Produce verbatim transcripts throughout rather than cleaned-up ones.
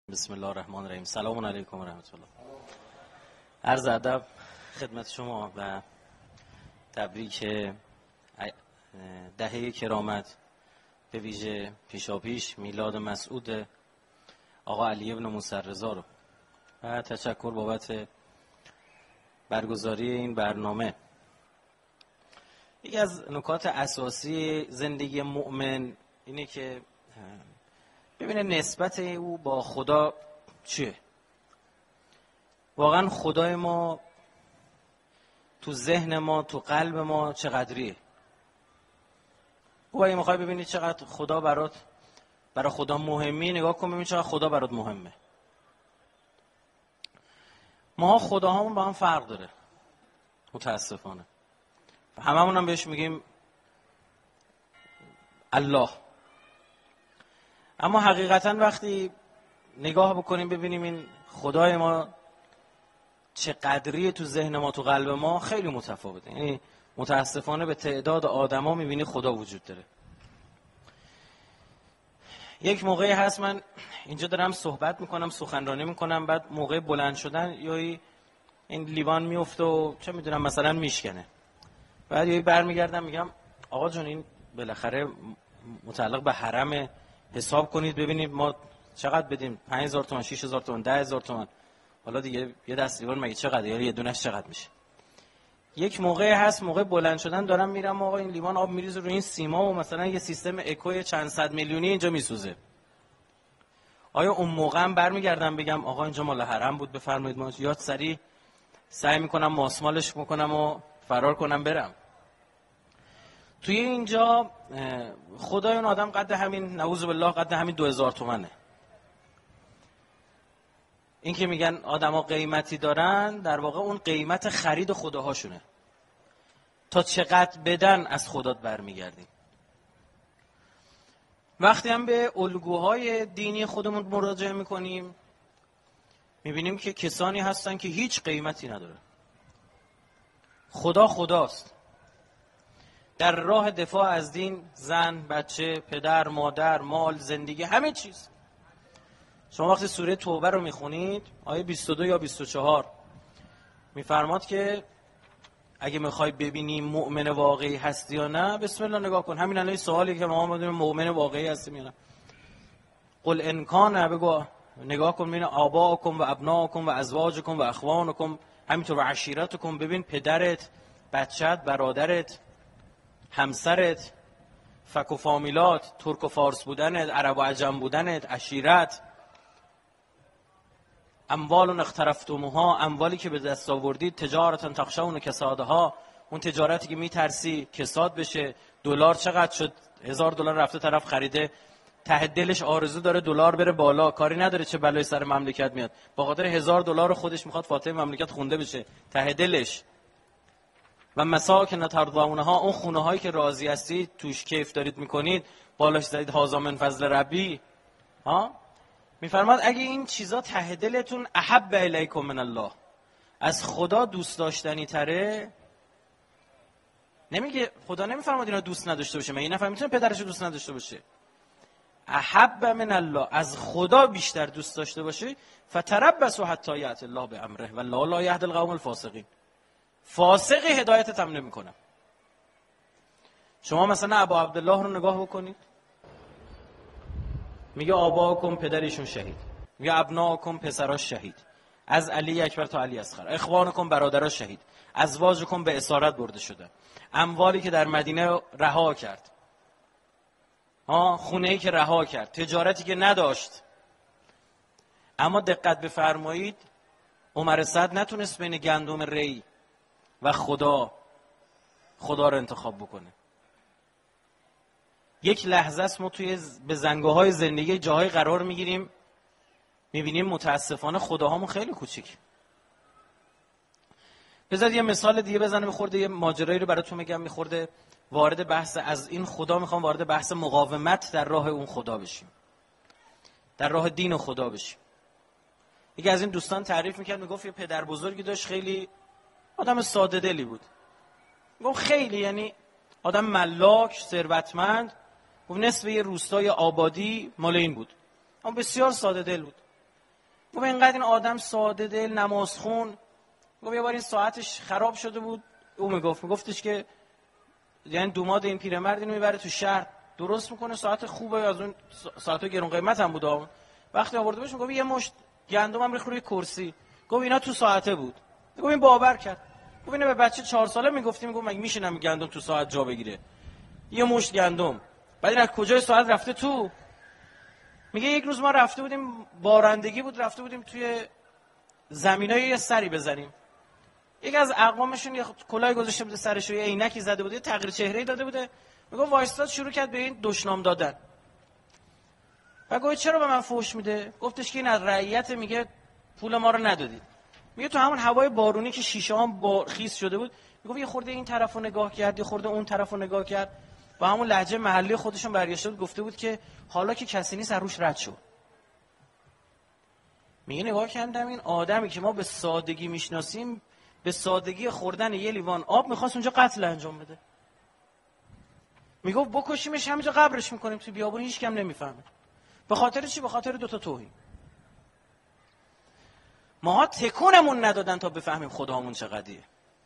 بسم الله الرحمن الرحیم. سلام علیکم و رحمت الله. عرض ادب خدمت شما و تبریک دهه کرامت، به ویژه پیشاپیش میلاد مسعود آقا علی ابن موسی رضا رو و تشکر بابت برگزاری این برنامه. یکی از نکات اساسی زندگی مؤمن اینه که ببینه نسبت او با خدا چیه. واقعا خدای ما تو ذهن ما، تو قلب ما چقدریه. او اگه میخوای ببینی چقدر خدا برات برای خدا مهمی، نگاه کن ببین چقدر خدا برات مهمه. ما خداهامون با هم فرق داره متاسفانه. هممون هم بهش میگیم الله، اما حقیقتا وقتی نگاه بکنیم ببینیم این خدای ما چه قدریه تو ذهن ما، تو قلب ما خیلی متفاوته. یعنی متاسفانه به تعداد آدما میبینی خدا وجود داره. یک موقعی هست من اینجا دارم صحبت میکنم، سخنرانی میکنم، بعد موقع بلند شدن یا این لیوان میفته و چه میدونم مثلا میشکنه، بعد یهو برمیگردم میگم آقا جون این بالاخره متعلق به حرم، حساب کنید ببینید ما چقدر بدیم، پنج هزار تومان، شش هزار تومان، ده هزار تومان، حالا دیگه یه دست لیوان مگه چقدر، یا یه دونش چقدر میشه. یک موقعی هست موقع بلند شدن دارم میرم آقا این لیوان آب میریزه روی این سیما و مثلا یه سیستم اکوی چند صد میلیونی اینجا میسوزه. آیا اون موقع هم برمیگردم بگم آقا اینجا مال حرم بود بفرمایید ما، یاد سری سعی میکنم ماسمالش میکنم و فرار کنم برم. توی اینجا خدای اون آدم قد همین، نعوذ بالله قد همین دو هزار تومنه. این که میگن آدما قیمتی دارن، در واقع اون قیمت خرید خداهاشونه. تا چقدر بدن از خدات برمیگردیم. وقتی هم به الگوهای دینی خودمون مراجعه میکنیم میبینیم که کسانی هستن که هیچ قیمتی نداره. خدا خداست. در راه دفاع از دین زن، بچه، پدر، مادر، مال، زندگی، همه چیز. شما وقتی سوره توبه رو میخونید آیه بیست و دو یا بیست و چهار میفرماد که اگه میخوای ببینی مؤمن واقعی هستی یا نه، بسم الله نگاه کن. همین الان سوالی که ما بدونیم مؤمن واقعی هستیم یا نه. قل ان کان، بگو نگاه کن ببین آباءکم و ابناءکم و ازواجکم و اخوانکم، همینطور و عشیرتکم، ببین پدرت، بچت، برادرت، همسرت، فک و فامیلات، ترک و فارس بودنت، عرب و عجم بودنت، عشیرت، اموال اقترفتموها، اموالی که به دست آوردید، تجارتا تخشون کسادها، اون تجارتی که میترسی کساد بشه. دلار چقدر شد؟ هزار دلار رفته طرف خریده، ته دلش آرزو داره دلار بره بالا، کاری نداره چه بلای سر مملکت میاد، با خاطر هزار دلار خودش میخواد فاتحه مملکت خونده بشه ته دلش. و مساکن ترضونها، اون خونه هایی که راضی هستید توش کیف دارید میکنید، بالاش زدید هذا من فضل ربی. ها میفرماد اگه این چیزا ته دلتون احب الیکم من الله، از خدا دوست داشتنی تره، نمیگه خدا نمیفرماد اینا دوست نداشته باشه، مگه نفر میتونه پدرش دوست نداشته باشه؟ احب من الله، از خدا بیشتر دوست داشته باشه. فتربصوا حتی یأتی الله بامره والله لا یهدی القوم الفاسقین. فاسقی هدایتت هم نمیکنم. شما مثلا ابا عبدالله رو نگاه بکنید، میگه آباکم، پدرشون شهید، میگه ابناکم، پسراش شهید، از علی اکبر تا علی اصغر، اخوانکم، برادراش شهید، ازواجکم به اسارت برده شده، اموالی که در مدینه رها کرد، ها خونه‌ای که رها کرد، تجارتی که نداشت. اما دقت بفرمایید عمر سعد نتونست بین گندم ری و خدا خدا رو انتخاب بکنه. یک لحظه است ما توی به زنگاهای زندگی جاهای قرار میگیریم میبینیم متاسفانه خداهامون خیلی کوچیک. بذار یه مثال دیگه بزنم، میخورده یه ماجرایی رو براتون میگم، میخورده وارد بحث از این خدا میخوام وارد بحث مقاومت در راه اون خدا بشیم، در راه دین خدا بشیم. یکی از این دوستان تعریف میکرد، میگفت یه پدر بزرگی داشت، خیلی آدم ساده دلی بود. میگفت خیلی یعنی آدم ملاک، ثروتمند، و نصف یه روستای آبادی مال این بود، اما بسیار ساده دل بود. گفت اینقدر این آدم ساده دل، نمازخون. گفت یه بار این ساعتش خراب شده بود، او میگفت میگفتش که یعنی دوماد این پیرمرد اینو میبره تو شهر درست میکنه، ساعت خوبه، از اون ساعت‌ها گرون قیمت هم بود. وقتی آورده بهش میگفت یه مشت گندمم ریخت روی کرسی. گفت اینا تو ساعته بود. گفت این باور کرد. گفت اینو به بچه چهار ساله میگفتیم، میگفت مگه میشه نمی گندم تو ساعت جا بگیره؟ یه مشت گندم. بعد این از کجای ساعت رفته تو؟ میگه یک روز ما رفته بودیم، بارندگی بود، رفته بودیم توی زمینای یه سری بزنیم. یکی از اقوامشون یه کلاه گذاشته بود سرش، یه عینکی زده بود، یه تغییر چهره‌ای داده بوده. میگه وایستاد شروع کرد به این دشنام دادن. و گفت چرا به من فحش میده؟ گفتش که این از رعیت، میگه پول ما رو ندادید. میگه تو همون هوای بارونی که شیشه هم با خیس شده بود، میگه یه خورده این طرفو نگاه کرد، یه خورده اون طرفو نگاه کرد، با همون لهجه محلی خودشون برگشته بود گفته بود که حالا که کسی نیست روش رد شو. میگه نگاه کردم این آدمی که ما به سادگی میشناسیم، به سادگی خوردن یه لیوان آب میخواست اونجا قتل انجام بده. میگه بکشیمش همینجا قبرش میکنیم تو بیابون، هیچ کم نمیفهمه. به خاطر چی؟ به خاطر دو تا توهین. ماها تکونمون ندادن تا بفهمیم خدامون چقدیه.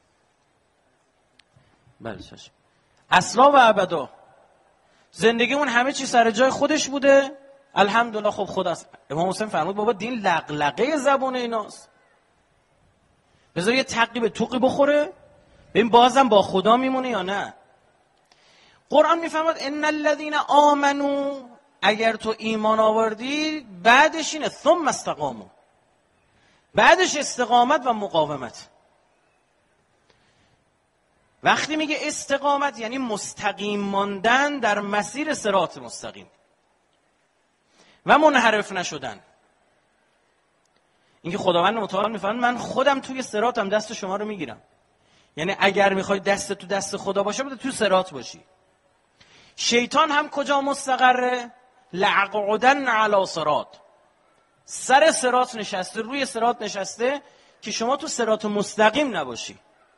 بله چشم. اصلا و ابدا زندگیمون همه چی سر جای خودش بوده، الحمدلله. خب خدا است. امام حسین فرمود بابا دین لقلقه زبون ایناست، بذار یه تقی به توقی بخوره ببین بازم با خدا میمونه یا نه. قرآن میفرماد ان الذين آمنوا، اگر تو ایمان آوردی بعدش اینه ثم استقاموا، بعدش استقامت و مقاومت. وقتی میگه استقامت یعنی مستقیم ماندن در مسیر صراط مستقیم و منحرف نشدن. اینکه خداوند متعال میفرماید من خودم توی صراطم، دست شما رو میگیرم. یعنی اگر میخوای دست تو دست خدا باشه بده تو صراط باشی. شیطان هم کجا مستقره؟ لعقعدن علی صراط، سر صراط نشسته، روی صراط نشسته که شما تو صراط مستقیم نباشی.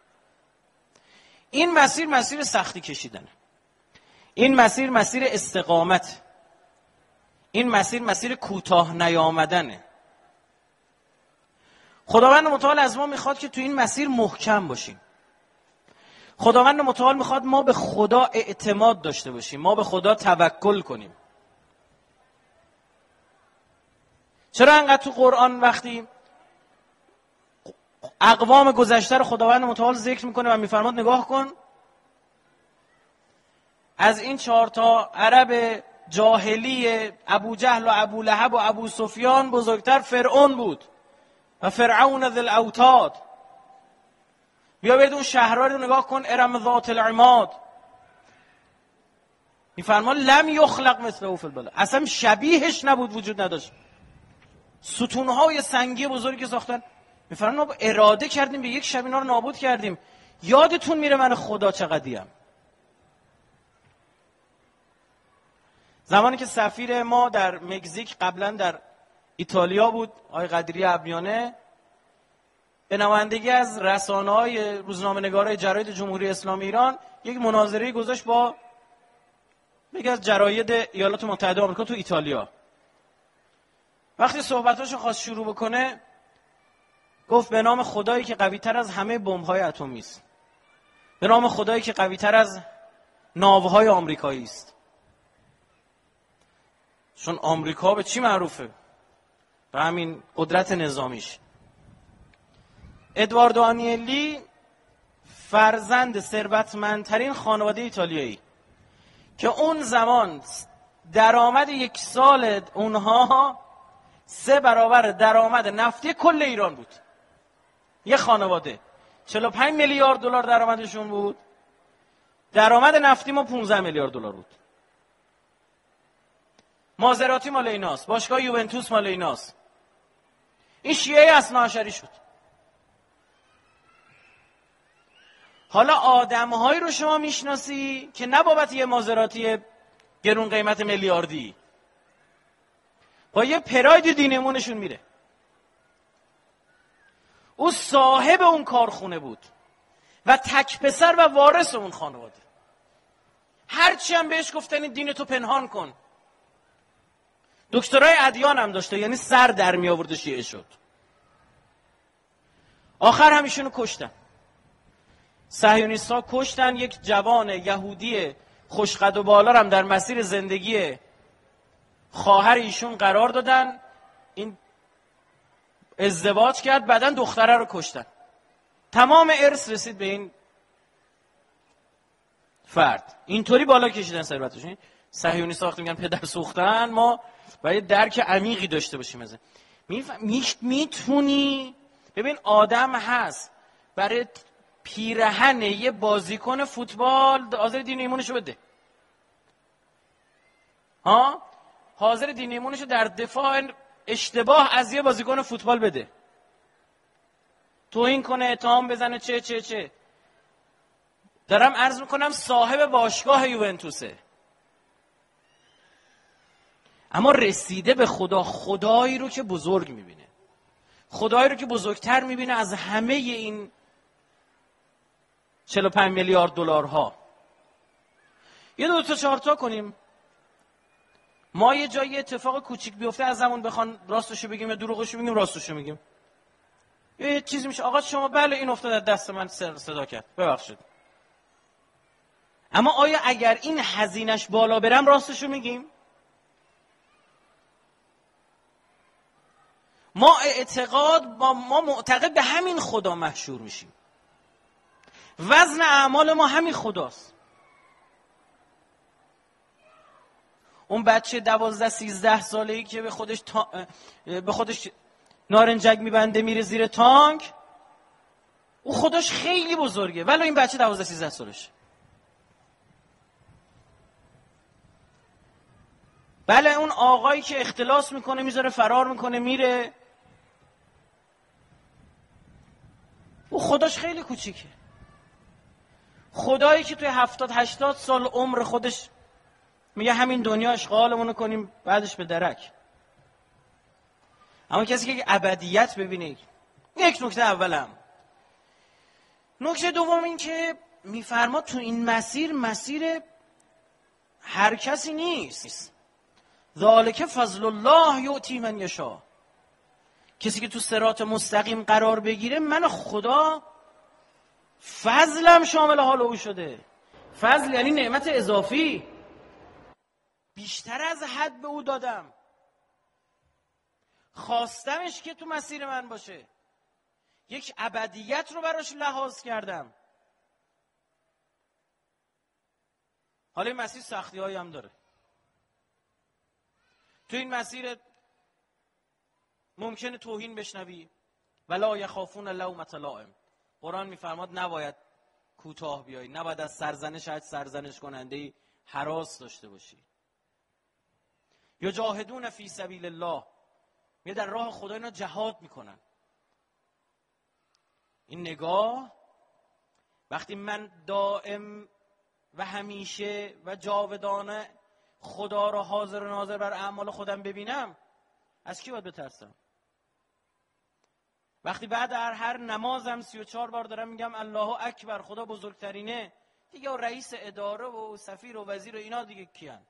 این مسیر مسیر سختی کشیدنه، این مسیر مسیر استقامت، این مسیر مسیر کوتاه نیامدنه. خداوند متعال از ما میخواد که تو این مسیر محکم باشیم. خداوند متعال میخواد ما به خدا اعتماد داشته باشیم، ما به خدا توکل کنیم. چرا انقدر تو قرآن وقتی اقوام گذشته رو خداوند متعال ذکر میکنه و میفرماد نگاه کن از این چهار تا عرب جاهلی، ابو جهل و ابو لهب و ابو سفیان بزرگتر فرعون بود و فرعون ذی الاوتاد. بیا برید اون شهرها رو نگاه کن، ارم ذات العماد. میفرمان لم یخلق مثله فی البلاد، اصلا شبیهش نبود، وجود نداشت. ستونهای سنگی بزرگی ساختن. میفرمان ما اراده کردیم به یک شب اینا رو نابود کردیم. یادتون میره من خدا چقدریم. زمانی که سفیر ما در مکزیک قبلا در ایتالیا بود، آقای قدیری ابریانه، به نمایندگی از رسانه‌های روزنامه‌نگارای جراید جمهوری اسلامی ایران یک مناظره گذاشت با یکی از جراید ایالات متحده آمریکا تو ایتالیا. وقتی صحبتاشو خواست شروع بکنه گفت به نام خدایی که قوی‌تر از همه بمب‌های اتمی است، به نام خدایی که قوی‌تر از ناوهای آمریکایی است. چون آمریکا به چی معروفه؟ به همین قدرت نظامیش. ادواردو آنیلی فرزند ثروتمندترین خانواده ایتالیایی که اون زمان درآمد یک سال اونها سه برابر درآمد نفتی کل ایران بود. یه خانواده چهل و پنج میلیارد دلار درآمدشون بود، درآمد نفتی ما پانزده میلیارد دلار بود. مازراتی مال ایناست، باشگاه یوونتوس مال ایناست. این شیعه اثناعشری شد. حالا آدم‌هایی رو شما میشناسی که نه بابت یه مازراتی گرون قیمت میلیاردی، با یه پراید دینمونشون میره. او صاحب اون کارخونه بود و تک پسر و وارث اون خانواده. هرچی هم بهش گفتن این دین تو پنهان کن، دکترای ادیان هم داشته، یعنی سر در می آورد شیعه شد. آخر هم ایشونو کشتن. صهیونیست‌ها کشتن. یک جوان یهودی خوشقد و بالا هم در مسیر زندگی خواهر ایشون قرار دادن. این ازدواج کرد، بعداً دختره رو کشتن. تمام ارث رسید به این فرد. اینطوری بالا کشیدن ثروتش. صهیونیست‌ها وقتی میگن پدر سوختن، ما باید درک عمیقی داشته باشیم از این. میتونی ببین آدم هست برای پیرهن یه بازیکن فوتبال حاضر دین ایمونشو بده، ها حاضر دین ایمونشو در دفاع اشتباه از یه بازیکن فوتبال بده، توهین کنه، اتهام بزنه، چه چه چه. دارم عرض میکنم صاحب باشگاه یوونتوسه، اما رسیده به خدا، خدایی رو که بزرگ میبینه، خدایی رو که بزرگتر میبینه از همه این چهل و پنج میلیارد دلارها. یه دو تا چهار تا کنیم. ما یه جایی اتفاق کوچیک بیفته از همون بخوان راستشو بگیم یا دروغشو بگیم، راستشو میگیم. یه چیزی میشه آقا شما بله این افتاد از دست من صدا کرد، ببخشید. اما آیا اگر این هزینه‌اش بالا برم راستشو میگیم؟ ما اعتقاد با ما معتقد به همین خدا محشور میشیم. وزن اعمال ما همین خداست. اون بچه دوازده سیزده ساله‌ای که به خودش تا... به خودش نارنجک میبنده میره زیر تانک، او خودش خیلی بزرگه، ولی این بچه دوازده سیزده سالشه. بله اون آقایی که اختلاس میکنه میذاره فرار میکنه میره، او خودش خیلی کوچیکه. خدایی که توی هفتاد هشتاد سال عمر خودش میگه همین دنیا اشغالمونو کنیم بعدش به درک. اما کسی که ابدیت ببینه، یک نکته اولم. نکته دوم این که میفرماد تو این مسیر مسیر هر کسی نیست. ذالک فضل الله یؤتی من یشاء. کسی که تو صراط مستقیم قرار بگیره، من خدا فضلم شامل حال او شده. فضل یعنی نعمت اضافی، بیشتر از حد به او دادم، خواستمش که تو مسیر من باشه، یک ابدیت رو براش لحاظ کردم. حالا این مسیر سختی هایی هم داره. تو این مسیر ممکنه توهین بشنوی، ولا یخافون لومة لائم. قرآن میفرماد نباید کوتاه بیایی، نباید از سرزنش هر سرزنش کننده هراس داشته باشی. یجاهدون فی سبیل الله، می در راه خدا اینا جهاد میکنن. این نگاه وقتی من دائم و همیشه و جاودانه خدا را حاضر و ناظر بر اعمال خودم ببینم، از کی باید بترسم؟ وقتی بعد هر هر نمازم سی و چهار بار دارم میگم الله اکبر، خدا بزرگترینه، دیگه رئیس اداره و سفیر و وزیر و اینا دیگه کیان؟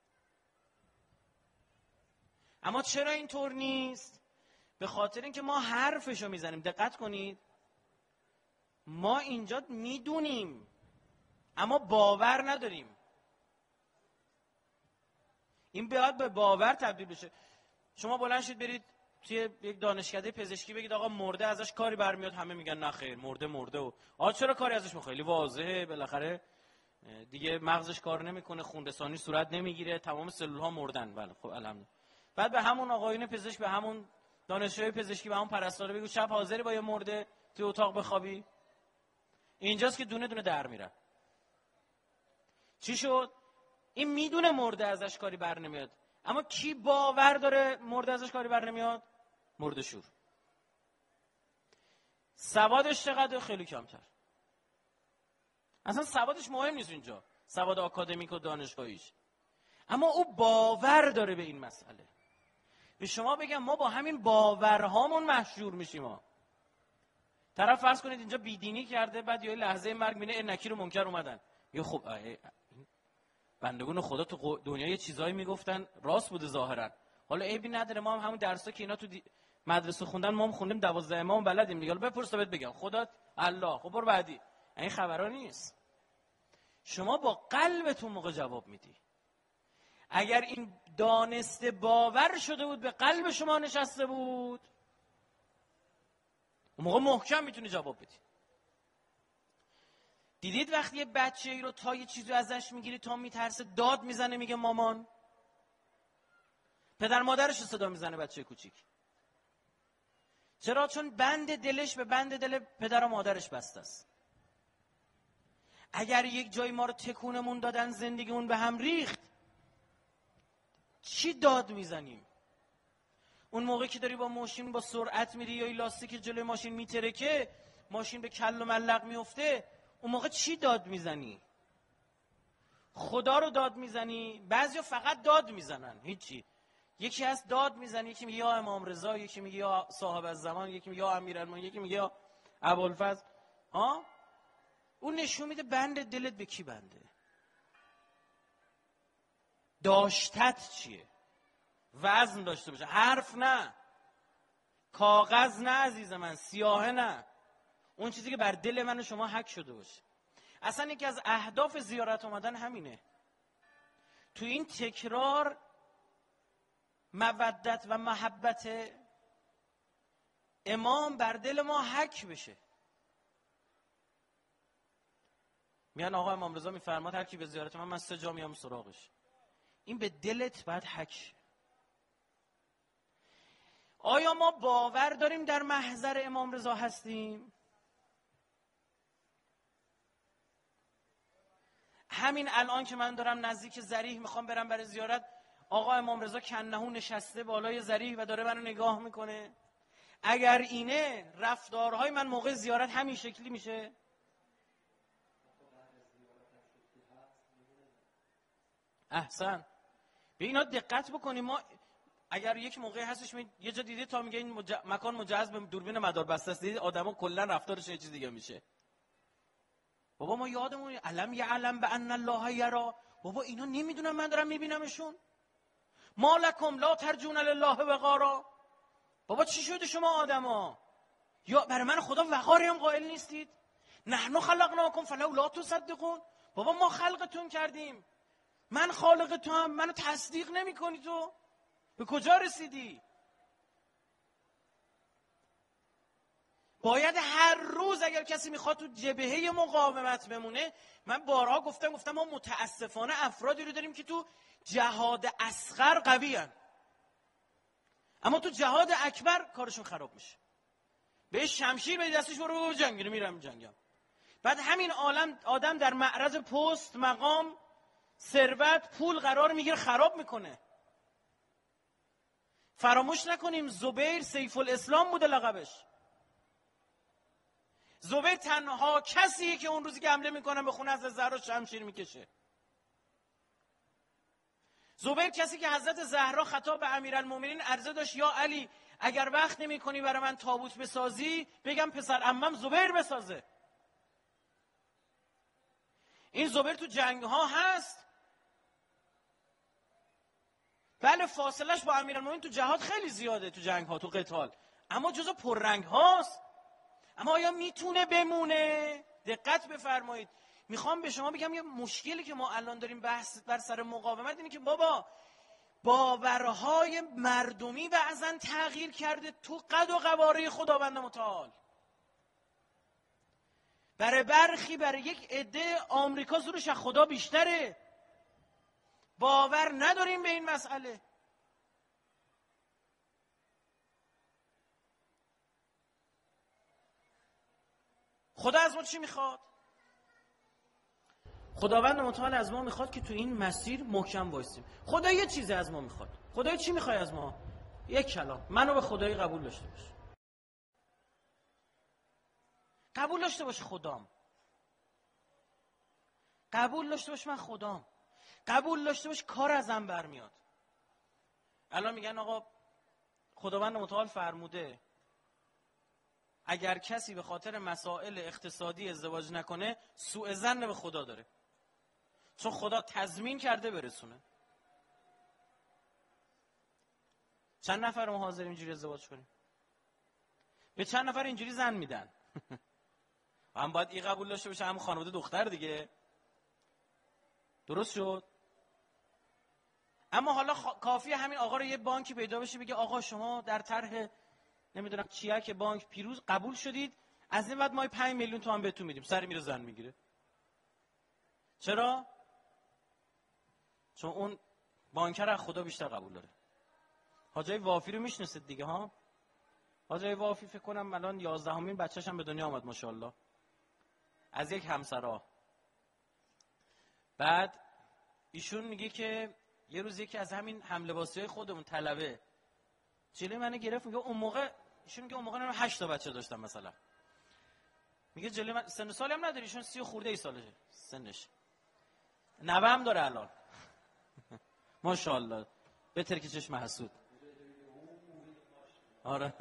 اما چرا اینطور نیست؟ به خاطر اینکه ما حرفشو میزنیم. دقت کنید، ما اینجا میدونیم اما باور نداریم. این باید به باور تبدیل بشه. شما بلند شید برید توی یک دانشکده پزشکی بگید آقا مرده ازش کاری برمیاد، همه میگن نه خیر مرده مرده و آقا چرا کاری ازش میخواد؟ خیلی واضحه، بالاخره دیگه مغزش کار نمیکنه، خون رسانی صورت نمیگیره، تمام سلول ها مردن. بله خب الحمدلله. بعد به همون آقایون پزشک، به همون دانشجوی پزشکی، به همون پرستاره بگو شب حاضری با یه مرده توی اتاق بخوابی؟ اینجاست که دونه دونه در میرن. چی شد؟ این میدونه مرده ازش کاری بر نمیاد، اما کی باور داره مرده ازش کاری بر نمیاد؟ مرده شور. سوادش چقدر؟ خیلی کمتر. اصلا سوادش مهم نیست اینجا، سواد آکادمیک و دانشگاهیش، اما او باور داره به این مسئله. به شما بگم ما با همین باورهامون محشور میشیم. ما طرف فرض کنید اینجا بیدینی کرده، بعد یه لحظه مرگ میبینه نکیر و منکر اومدن، یا خب بندگان خدا تو دنیا یه چیزایی میگفتن راست بوده ظاهرا، حالا عیبی نداره، ما هم همون درسا که اینا تو دی... مدرسه خوندن ما هم خوندیم، دوازده امام بلدیم دیگه. حالا بپرس بهت بگم خدا الله. خب برو بعدی. این خبرا نیست. شما با قلبتون موقع جواب میدی. اگر این دانسته باور شده بود به قلب شما نشسته بود، اون موقع محکم میتونی جواب بدی. دیدید وقتی یه بچه ای رو تا یه چیزی ازش میگیری تا میترسه داد میزنه میگه مامان؟ پدر مادرش رو صدا میزنه بچه کوچیک. چرا؟ چون بند دلش به بند دل پدر و مادرش بسته است. اگر یک جای ما رو تکونمون دادن، زندگیمون به هم ریخت، چی داد میزنیم؟ اون موقعی که داری با ماشین با سرعت میری یا لاستیک جلوی ماشین میترکه، ماشین به کل و ملق میفته، اون موقع چی داد میزنی؟ خدا رو داد میزنی؟ بعضیا فقط داد میزنن، هیچی. یکی هست داد میزنه، یکی میگه یا امام رضا، یکی میگه یا صاحب الزمان، یکی میگه یا امیرالمومنین، یکی میگه یا ابوالفضل. ها؟ اون نشون میده بند دلت به کی بنده. داشتت چیه؟ وزن داشته باشه، حرف نه، کاغذ نه عزیز من، سیاهه نه، اون چیزی که بر دل من و شما حک شده باشه. اصلا یکی از اهداف زیارت اومدن همینه. تو این تکرار مودت و محبت امام بر دل ما حک بشه. میان آقا امام رضا میفرماد هر کی به زیارت من من سه جا میام سراغش. این به دلت باید حک شه. آیا ما باور داریم در محضر امام رضا هستیم؟ همین الان که من دارم نزدیک ضریح میخوام برم برای زیارت، آقا امام رضا کنهو نشسته بالای ضریح و داره منو نگاه میکنه. اگر اینه رفتارهای من موقع زیارت همین شکلی میشه؟ احسن. به اینا دقت بکنیم. ما اگر یک موقع هستش می... یه جا دیدید تا میگه این مج... مکان مجهز به دوربین مداربسته است، دیدید آدما کلا رفتارش یه چیز دیگه میشه. بابا ما یادمون علم یعلم بان الله یرا. بابا اینا نمیدونن من دارم میبینمشون. مالکم لا ترجون لله وقارا. بابا چی شده شما آدما؟ یا برای من خدا وقاری هم قائل نیستید؟ نحن خلقناکم فلولا تصدقون. بابا ما خلقتون کردیم، من خالق تو هم، منو تصدیق نمی کنی. تو به کجا رسیدی؟ باید هر روز اگر کسی میخواد تو جبهه مقاومت بمونه، من بارها گفتم گفتم ما متاسفانه افرادی رو داریم که تو جهاد اصغر قوی هن. اما تو جهاد اکبر کارشون خراب میشه. به شمشیر بدی دستش برو جنگ، میرم جنگم. بعد همین عالم آدم در معرض پست، مقام، ثروت، پول قرار میگیره، خراب میکنه. فراموش نکنیم زبیر سیف الاسلام بوده لقبش. زبیر تنها کسیه که اون روزی که حمله میکنن به خونه حضرت زهرا شمشیر میکشه. زبیر کسی که حضرت زهرا خطاب به امیرالمومنین عرضه داشت یا علی اگر وقت نمیکنی برای من تابوت بسازی بگم پسر عمم زبیر بسازه. این زبیر تو جنگ ها هست. بله فاصلش با امیرالمومنین تو جهاد خیلی زیاده، تو جنگ ها، تو قتال، اما جزو پررنگ هاست. اما آیا میتونه بمونه؟ دقت بفرمایید. میخوام به شما بگم یه مشکلی که ما الان داریم بحث بر سر مقاومت اینه که بابا باورهای مردمی بعضن تغییر کرده تو قد و قواره خداوند متعال. برای برخی، برای یک عده آمریکا زورش از خدا بیشتره. باور نداریم به این مسئله. خدا از ما چی میخواد؟ خداوند متعال از ما میخواد که تو این مسیر محکم وایسیم. خدا یه چیزی از ما میخواد. خدا چی میخواد از ما؟ یک کلام. منو به خدایی قبول داشته باش. قبول داشته باش خدام. قبول داشته باش من خدام. قبول داشته باش کار ازم برمیاد. الان میگن آقا خداوند متعال فرموده اگر کسی به خاطر مسائل اقتصادی ازدواج نکنه سوء ظن به خدا داره، چون خدا تضمین کرده برسونه. چند نفر ما حاضریم اینجوری ازدواج کنیم؟ به چند نفر اینجوری زن میدن؟ هم باید این قبول داشته باشه هم خانواده دختر دیگه. درست شد؟ اما حالا خ... کافیه همین آقا رو یه بانکی پیدا بشه بگه آقا شما در طرح نمیدونم چیه که بانک پیروز قبول شدید، از این بعد ما پنج میلیون تومان بهتون میدیم. سر میره زن میگیره. چرا؟ چون اون بانکر از خدا بیشتر قبول داره. حاجی وافی رو میشناسید دیگه ها؟ حاجی وافی فکر کنم الان یازدهمین بچه‌ش هم به دنیا آمد ماشاءالله. از یک همسرا. بعد ایشون میگه که یه روز یکی از همین هم لباسیای خودمون طلبه جلوی منو گرفت، میگه اون موقع ایشون میگه اون موقع من هشت تا بچه داشتم مثلا. میگه جلوی من، سن و سالی هم نداره ایشون، سی و خورده ای سالشه سنش. نوه هم داره الان. ماشاءالله. بهتر که چشم حسود. آره.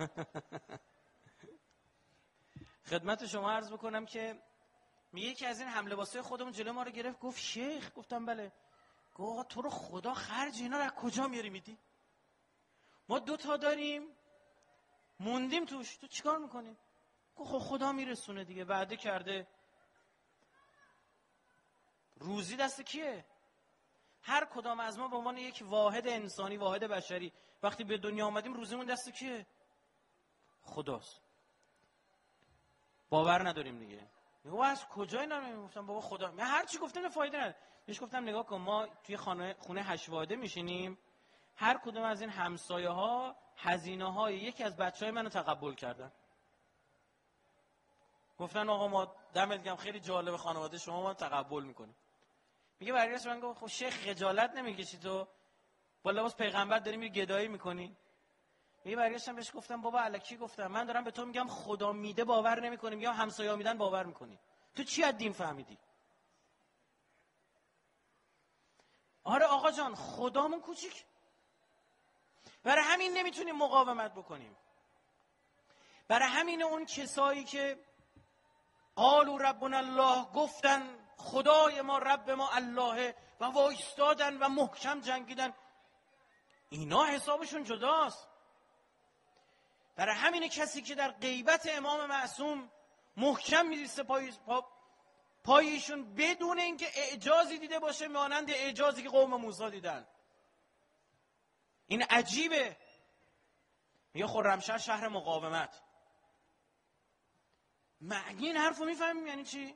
خدمت شما عرض بکنم که میگه که از این هم لباسای خودمون جلوی ما رو گرفت، گفت شیخ. گفتم بله. گفت آقا تو رو خدا خرج اینا رو از کجا میاری میدی؟ ما دو تا داریم موندیم توش، تو چیکار میکنی؟ گفت خب خدا میرسونه دیگه، وعده کرده. روزی دست کیه؟ هر کدام از ما به عنوان یک واحد انسانی، واحد بشری وقتی به دنیا آمدیم روزیمون دست کیه؟ خداست. باور نداریم دیگه. میگم از کجا اینا رو میگفتم؟ بابا خدا. من هر چی گفتم فایده نداره. بهش گفتم نگاه کن، ما توی خانه خونه هشت واحده میشینیم، هر کدوم از این همسایه ها هزینه های یکی از بچهای منو تقبل کردن. گفتن آقا ما دمت گرم خیلی جالب خانواده شما، ما تقبل میکنیم. میگه برگشت من گفت خب شیخ خجالت نمیکشی تو؟ با لباس پیغمبر داری میری گدایی میکنی؟ میگه برگشتم بهش گفتم بابا الکی گفتم، من دارم به تو میگم خدا میده باور نمیکنی، میگم همسایه‌ها میدن باور میکنی. تو چی از دین فهمیدی؟ آره آقا جان خدامون کوچیک، برای همین نمیتونیم مقاومت بکنیم. برای همین اون کسایی که قالوا ربنا الله گفتن خدای ما رب ما الله و وایستادن و محکم جنگیدن، اینا حسابشون جداست. برای همین کسی که در غیبت امام معصوم محکم می‌ایسته پای پا پایشون بدون اینکه اعجازی دیده باشه مانند اعجازی که قوم موسی دیدن. این عجیبه. میگه خرمشهر شهر مقاومت. معنی این حرفو میفهمیم یعنی چی؟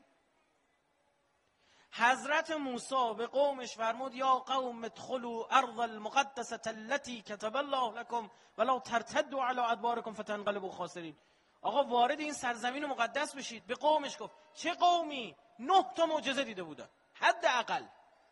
حضرت موسی به قومش فرمود یا قوم ادخلوا ارض المقدسه التي كتب الله لكم ولا ترتدوا على ادباركم فتنقلبوا خاسرین. آقا وارد این سرزمین مقدس بشید. به قومش گفت. چه قومی؟ نه تا معجزه دیده بودن حداقل،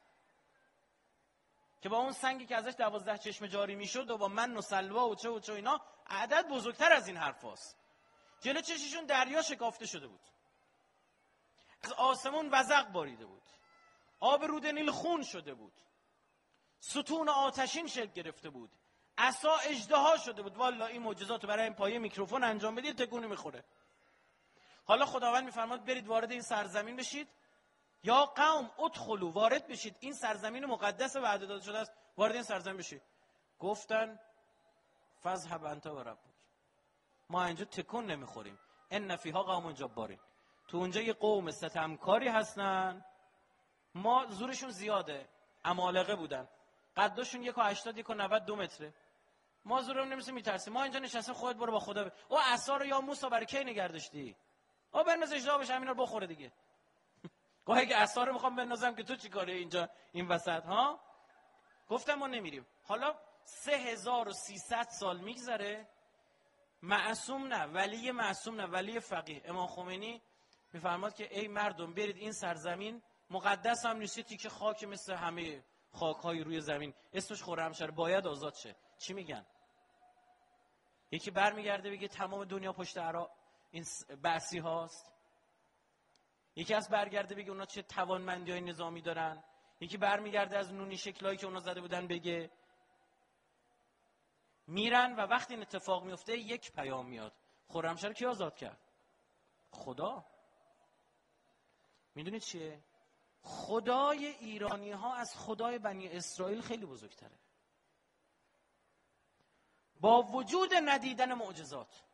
که با اون سنگی که ازش دوازده چشمه جاری میشد و با من و سلوا و چه و چه اینا، عدد بزرگتر از این حرفاست. جلو چششون دریا شکافته شده بود، از آسمون وزق باریده بود، آب رود نیل خون شده بود، ستون آتشین شکل گرفته بود، عصا اژدها شده بود. والا این معجزاتو برای این پایه میکروفون انجام بدید تکونی میخوره. حالا خداوند میفرماد برید وارد این سرزمین بشید. یا قوم ادخلوا، وارد بشید، این سرزمین مقدس وعده داده شده است، وارد این سرزمین بشید. گفتن فذهب انت و ربک، ما اینجا تکون نمیخوریم، ان فیها قوم جبارین، تو اونجا یه قوم ستمکاری هستن، ما زورشون زیاده، عمالقه بودن، قدشون یک و هشتاد یک و نود دو متره، ما زورمون نمیشه میترسیم، ما اینجا نشستیم، خودت برو با خدا. او عصا رو یا موسی برای کی نگردشتی؟ او بنز اجدا بشه همینا رو بخوره دیگه. گاهی که عصا رو میخوام بنازم که تو چی کاره اینجا این وسط ها؟ گفتم ما نمیریم. حالا سه هزار و سیصد سال میگذره، معصوم نه، ولی معصوم نه، ولی فقیه امام خمینی میفرماد که ای مردم برید این سرزمین مقدس هم نیست، تیکه خاک مثل همه خاک‌های روی زمین، اسمش خرمشهر، باید آزاد شه. چی میگن؟ یکی برمیگرده بگه تمام دنیا پشت عراق این بعثی هاست، یکی از برگرده بگه اونا چه توانمندی‌های نظامی دارن، یکی برمیگرده از نونی شکلایی که اونا زده بودن بگه. میرن و وقتی این اتفاق میفته یک پیام میاد. خرمشهر کی آزاد کرد؟ خدا. میدونید چیه؟ خدای ایرانی ها از خدای بنی اسرائیل خیلی بزرگتره. با وجود ندیدن معجزات.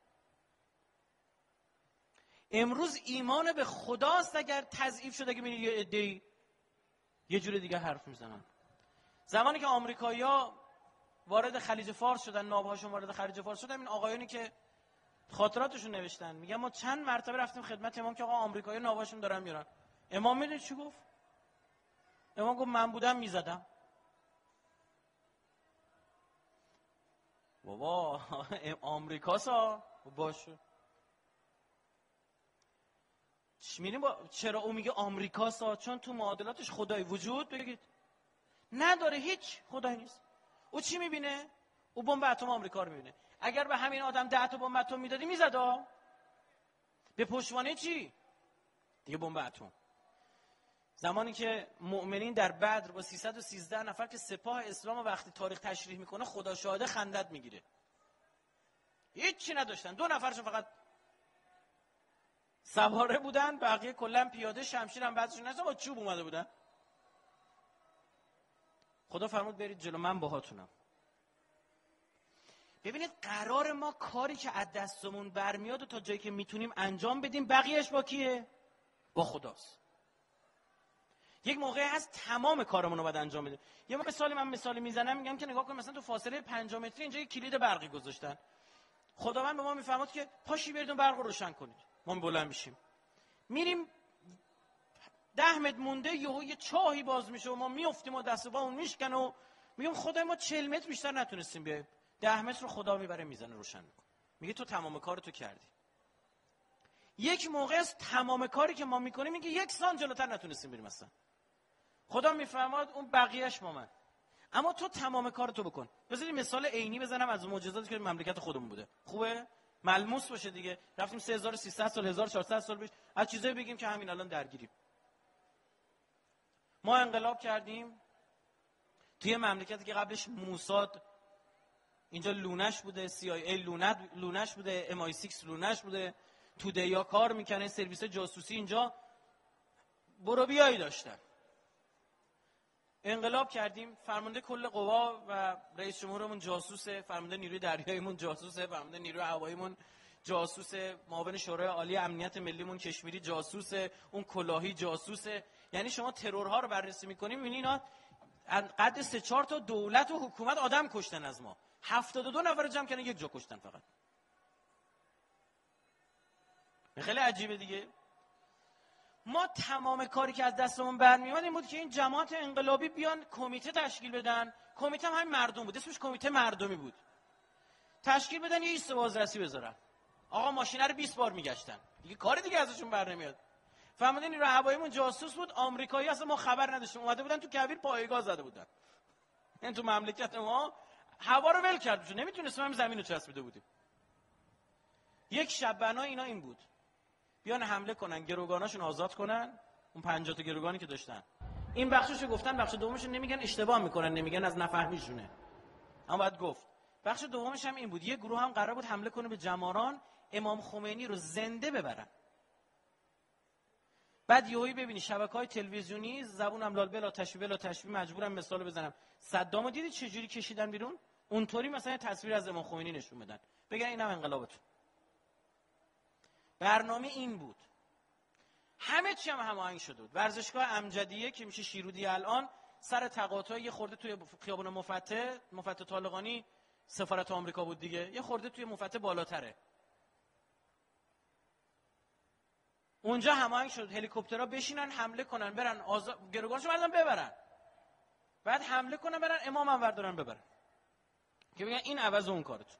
امروز ایمان به خداست اگر تضعیف شده که می‌بینید یه عده‌ای یه جور دیگه حرف میزنن. زمانی که آمریکایی‌ها وارد خلیج فارس شدن، ناوهاشون وارد خلیج فارس شدن، این آقایونی که خاطراتشون نوشتن میگن ما چند مرتبه رفتیم خدمت امام که آقا آمریکایی ناوهاشون دارن میرن. امام میدونید چی گفت؟ امام گفت من بودم میزدم. بابا آمریکاسا باشه. می‌بینیم با چرا او میگه آمریکاسا؟ چون تو معادلاتش خدای وجود بگید نداره، هیچ خدایی نیست. او چی میبینه؟ او بمب اتم آمریکا رو میبینه. اگر به همین آدم ده تا بمب اتم میدادی میزدا. به پشتوانه چی؟ دیگه بمب اتم. زمانی که مؤمنین در بدر با سیصد و سیزده نفر که سپاه اسلام وقتی تاریخ تشریح میکنه خدا شاهده خندت میگیره. هیچی نداشتن، دو نفرشون فقط سواره بودن، بقیه کلا پیاده، شمشیر هم بعضیشون نشون با چوب اومده بودن. خدا فرمود برید جلو، من باهاتونم. ببینید قرار ما کاری که از دستمون برمیاد و تا جایی که میتونیم انجام بدیم، بقیهش با کیه؟ با خداست. یک موقعی هست تمام کارمون رو باید انجام بدیم. یه مثالی من مثالی میزنم، میگم که نگاه کن مثلا تو فاصله پنج متری اینجا یک کلید برقی گذاشتن. خداوند به ما میفرماد که پاشی برید اون برق رو روشن کنید. ما بلند میشیم میریم، ده متر مونده یهو یه چاهی باز میشه و ما میافتیم و دست با اون میشکنه و میگم خدای ما چهل متر بیشتر نتونستیم بیایم. ده متر رو خدا میبره میزنه روشن میکنه. میگه تو تمام کارتو کردی. یک موقع است تمام کاری که ما میکنیم میگه یک سان جلوتر نتونستیم بریم اصلا. خدا میفرماد اون بقیهش با من. اما تو تمام کارتو بکن. بذارید مثال عینی بزنم از معجزاتی که مملکت خودمون بوده. خوبه؟ ملموس باشه دیگه. رفتیم سه هزار و سیصد سال هزار و چهارصد سال پیش از چیزایی بگیم که همین الان درگیریم. ما انقلاب کردیم توی مملکتی که قبلش موساد اینجا لونش بوده، سی آی ای لونت لونش بوده، ام آی سیکس لونش بوده، توده‌یا کار میکنه، سرویس جاسوسی اینجا برو بیایی داشتن. انقلاب کردیم، فرمانده کل قوا و رئیس جمهورمون جاسوسه، فرمانده نیروی دریاییمون جاسوسه، فرمانده نیروی هواییمون جاسوسه، معاون شورای عالی امنیت ملیمون کشمیری جاسوسه، اون کلاهی جاسوسه. یعنی شما ترورها رو بررسی می‌کنید می‌بینید اینا قد سه چهار تا دولت و حکومت آدم کشتن از ما. هفتاد و دو نفر جمع کردن یک جا کشتن فقط. خیلی عجیبه دیگه. ما تمام کاری که از دستمون برمیاد این بود که این جماعت انقلابی بیان کمیته تشکیل بدن. کمیته هم همین مردم بود، اسمش کمیته مردمی بود. تشکیل بدن یه ایست بازرسی بذارن. آقا ماشینا رو بیست بار میگشتن. دیگه کاری دیگه ازشون بر نمیاد. فهمیدین نیروی هواییمون جاسوس بود، آمریکایی اصلا ما خبر نداشتیم. اومده بودن تو کویر پایگاه زده بودن. این تو مملکت ما هوا رو ول کرد بشه، نمیتونستیم هم زمین رو چسبیده بودیم. یک شب بنا اینا این بود بیان حمله کنن، گروگاناشون آزاد کنن، اون پنجاه تا گروگانی که داشتن. این بخششو گفتن، بخش دومش نمیگن، اشتباه میکنن، نمیگن از نفهمیشونه. اما باید گفت. بخش دومش هم این بود، یه گروه هم قرار بود حمله کنه به جماران، امام خمینی رو زنده ببرن. بعد یهویی ببینی شبکه‌های تلویزیونی زبون املال بلا تشبیه بلا تشبیه، مجبورم مثال بزنم. صدامو دیدید چه جوری کشیدن بیرون؟ اونطوری مثلا تصویر از امام خمینی نشون بدن. بگن اینم انقلابتون. برنامه این بود. همه چی هم هماهنگ شده بود. ورزشگاه امجدیه که میشه شیرودی الان سر تقاطع یه خورده توی خیابون مفتح، مفتح طالقانی سفارت آمریکا بود دیگه. یه خورده توی مفتح بالاتره. اونجا هماهنگ شد هلیکوپترها بشینن حمله کنن، برن آزاد گروگانشو بردن ببرن. بعد حمله کنن برن امام هم بردارن ببرن. که بگن این عوض اون کارتون.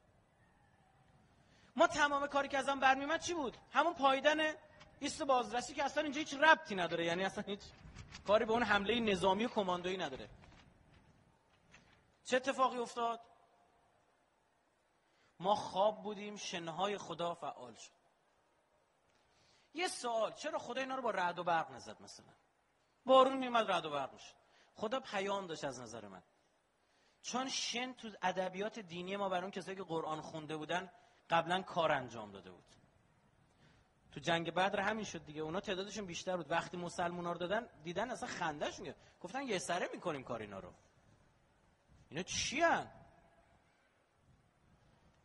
ما تمام کاری که ازم برمیومد چی بود؟ همون پاییدن ایست بازرسی که اصلا اینجا هیچ ربطی نداره، یعنی اصلا هیچ کاری به اون حمله نظامی و کماندویی نداره. چه اتفاقی افتاد؟ ما خواب بودیم، شنهای خدا فعال شد. یه سوال، چرا خدا اینا رو با رعد و برق نزد؟ مثلا بارون میومد رعد و برق میشد. خدا پیام داشت از نظر من. چون شن تو ادبیات دینی ما برای اون کسایی که قرآن خونده بودن قبلا کار انجام داده بود. تو جنگ بدر همین شد دیگه، اونا تعدادشون بیشتر بود. وقتی مسلمونا رو دادن دیدن اصلا خندهشون گرفت، گفتن یه سره میکنیم کار اینا رو. اینا چی ان؟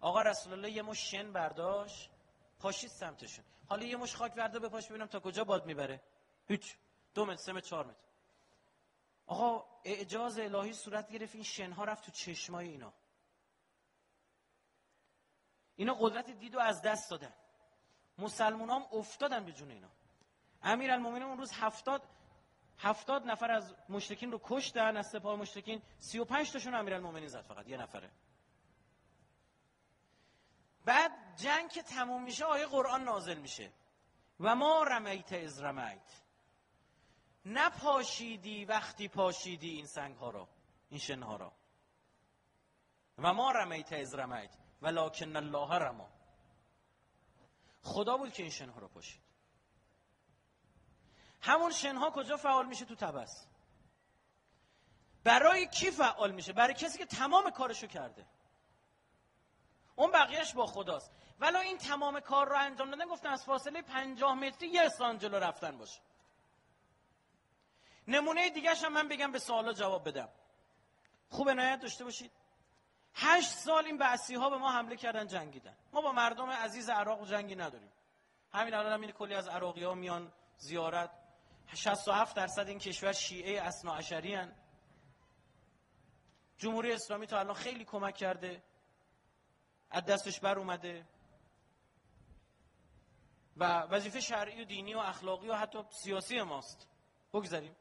آقا رسول الله یه مش شن برداشت پاشید سمتشون. حالا یه مش خاک وردا بپاش ببینم تا کجا باد میبره. هیچ. دو متر سه متر چهار متر. آقا اعجاز الهی صورت گرفت، این شنها رفت تو چشمای اینا. اینا قدرت دید و از دست دادن. مسلمونا هم افتادن به جون اینا. امیرالمومنین اون روز هفتاد هفتاد نفر از مشرکین رو کشتن، از سپاه مشرکین سی و پنج تاشون امیرالمومنین زد، فقط یه نفره. بعد جنگ که تموم میشه آیه قرآن نازل میشه و ما رمیت اذ رمیت، نپاشیدی وقتی پاشیدی این سنگ ها را، این شن ها را. و ما رمیت اذ رمیت ولکن الله رمی، خدا بود که این شن ها را پاشید. همون شن ها کجا فعال میشه؟ تو تبس. برای کی فعال میشه؟ برای کسی که تمام کارشو کرده. اون بقیهش با خداست. ولی این تمام کار رو انجام دادن گفتن از فاصله پنجاه متری یه استان جلو رفتن باشه. نمونه دیگه‌ش هم من بگم به سوالا جواب بدم. خوب عنایت داشته باشید. هشت سال این بعثی ها به ما حمله کردن، جنگیدن. ما با مردم عزیز عراق جنگی نداریم. همین الان هم این کلی از عراقی ها میان زیارت. شصت و هفت درصد این کشور شیعه اثناعشری هستند. جمهوری اسلامی تا الان خیلی کمک کرده، از دستش بر اومده و وظیفه شرعی و دینی و اخلاقی و حتی سیاسی ماست. بگذاریم